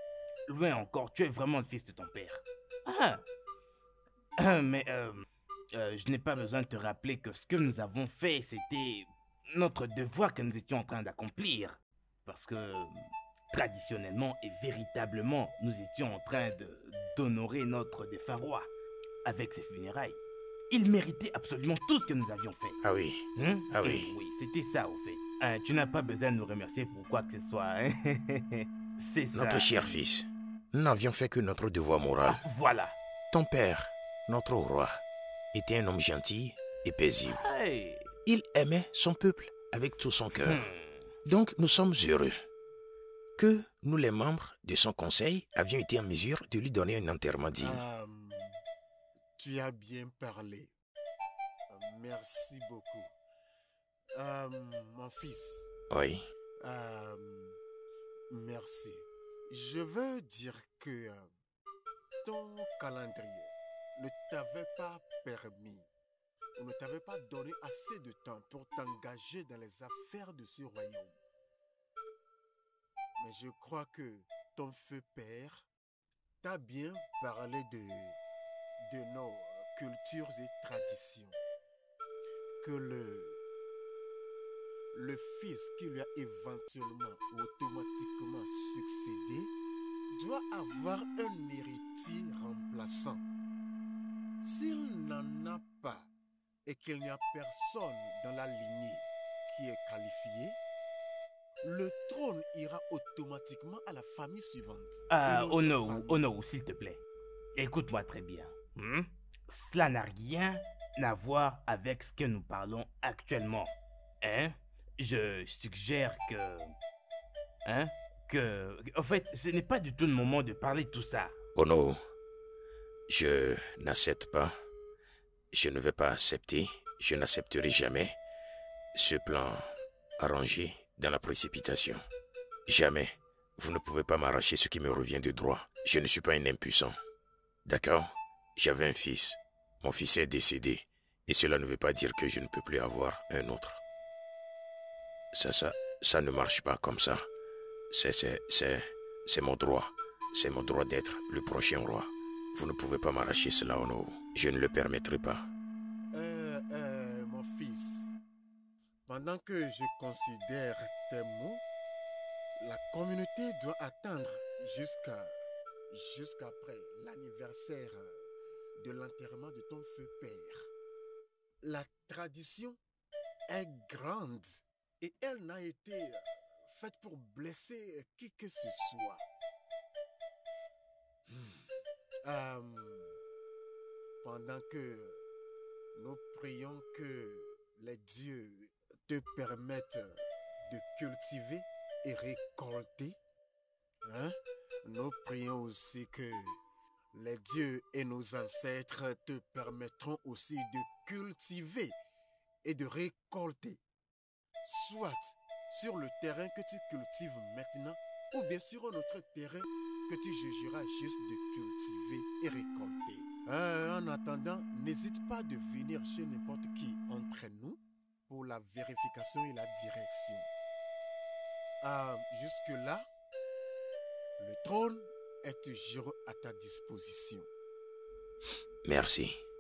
Loin encore, tu es vraiment le fils de ton père. Ah, Ah, mais euh, euh, je n'ai pas besoin de te rappeler que ce que nous avons fait, c'était notre devoir que nous étions en train d'accomplir. Parce que, traditionnellement et véritablement, nous étions en train de, d'honorer notre défunt roi avec ses funérailles. Il méritait absolument tout ce que nous avions fait. Ah oui. Hein? Ah oui. Oui, c'était ça au fait. Hein, tu n'as pas besoin de nous remercier pour quoi que ce soit. Hein? C'est ça. Notre cher fils, nous n'avions fait que notre devoir moral. Ah, voilà. Ton père, notre roi, était un homme gentil et paisible. Hey. Il aimait son peuple avec tout son cœur. Hmm. Donc nous sommes heureux que nous, les membres de son conseil, avions été en mesure de lui donner un enterrement digne. Euh, tu as bien parlé. Euh, Merci beaucoup. Euh, mon fils, Oui. euh, merci. Je veux dire que euh, ton calendrier ne t'avait pas permis ou ne t'avait pas donné assez de temps pour t'engager dans les affaires de ce royaume. Mais je crois que ton feu père t'a bien parlé de, de nos cultures et traditions. Que le, le fils qui lui a éventuellement ou automatiquement succédé doit avoir un héritier remplaçant. S'il n'en a pas et qu'il n'y a personne dans la lignée qui est qualifié, le trône ira automatiquement à la famille suivante. Ah, Une autre Ono, famille. Ono, s'il te plaît. Écoute-moi très bien. Hmm? Cela n'a rien à voir avec ce que nous parlons actuellement. Hein? Je suggère que... Hein? Que... En fait, ce n'est pas du tout le moment de parler de tout ça. Oh non, je n'accepte pas. Je ne vais pas accepter. Je n'accepterai jamais ce plan arrangé dans la précipitation. Jamais. Vous ne pouvez pas m'arracher ce qui me revient de droit. Je ne suis pas un impuissant. D'accord? J'avais un fils. Mon fils est décédé. Et cela ne veut pas dire que je ne peux plus avoir un autre. Ça, ça, ça ne marche pas comme ça. C'est, c'est, c'est, c'est mon droit. C'est mon droit d'être le prochain roi. Vous ne pouvez pas m'arracher cela, Ono. Je ne le permettrai pas. Euh, euh, mon fils, pendant que je considère tes mots, la communauté doit attendre jusqu'à jusqu'après l'anniversaire de l'enterrement de ton feu père. La tradition est grande et elle n'a été faite pour blesser qui que ce soit. Hmm. Euh, pendant que nous prions que les dieux te permettent de cultiver et récolter, hein? Nous prions aussi que les dieux et nos ancêtres te permettront aussi de cultiver et de récolter, soit sur le terrain que tu cultives maintenant, ou bien sur un autre terrain que tu jugeras juste de cultiver et récolter. Euh, en attendant, n'hésite pas de venir chez n'importe qui entre nous pour la vérification et la direction. Euh, jusque-là, le trône est toujours à ta disposition. Merci.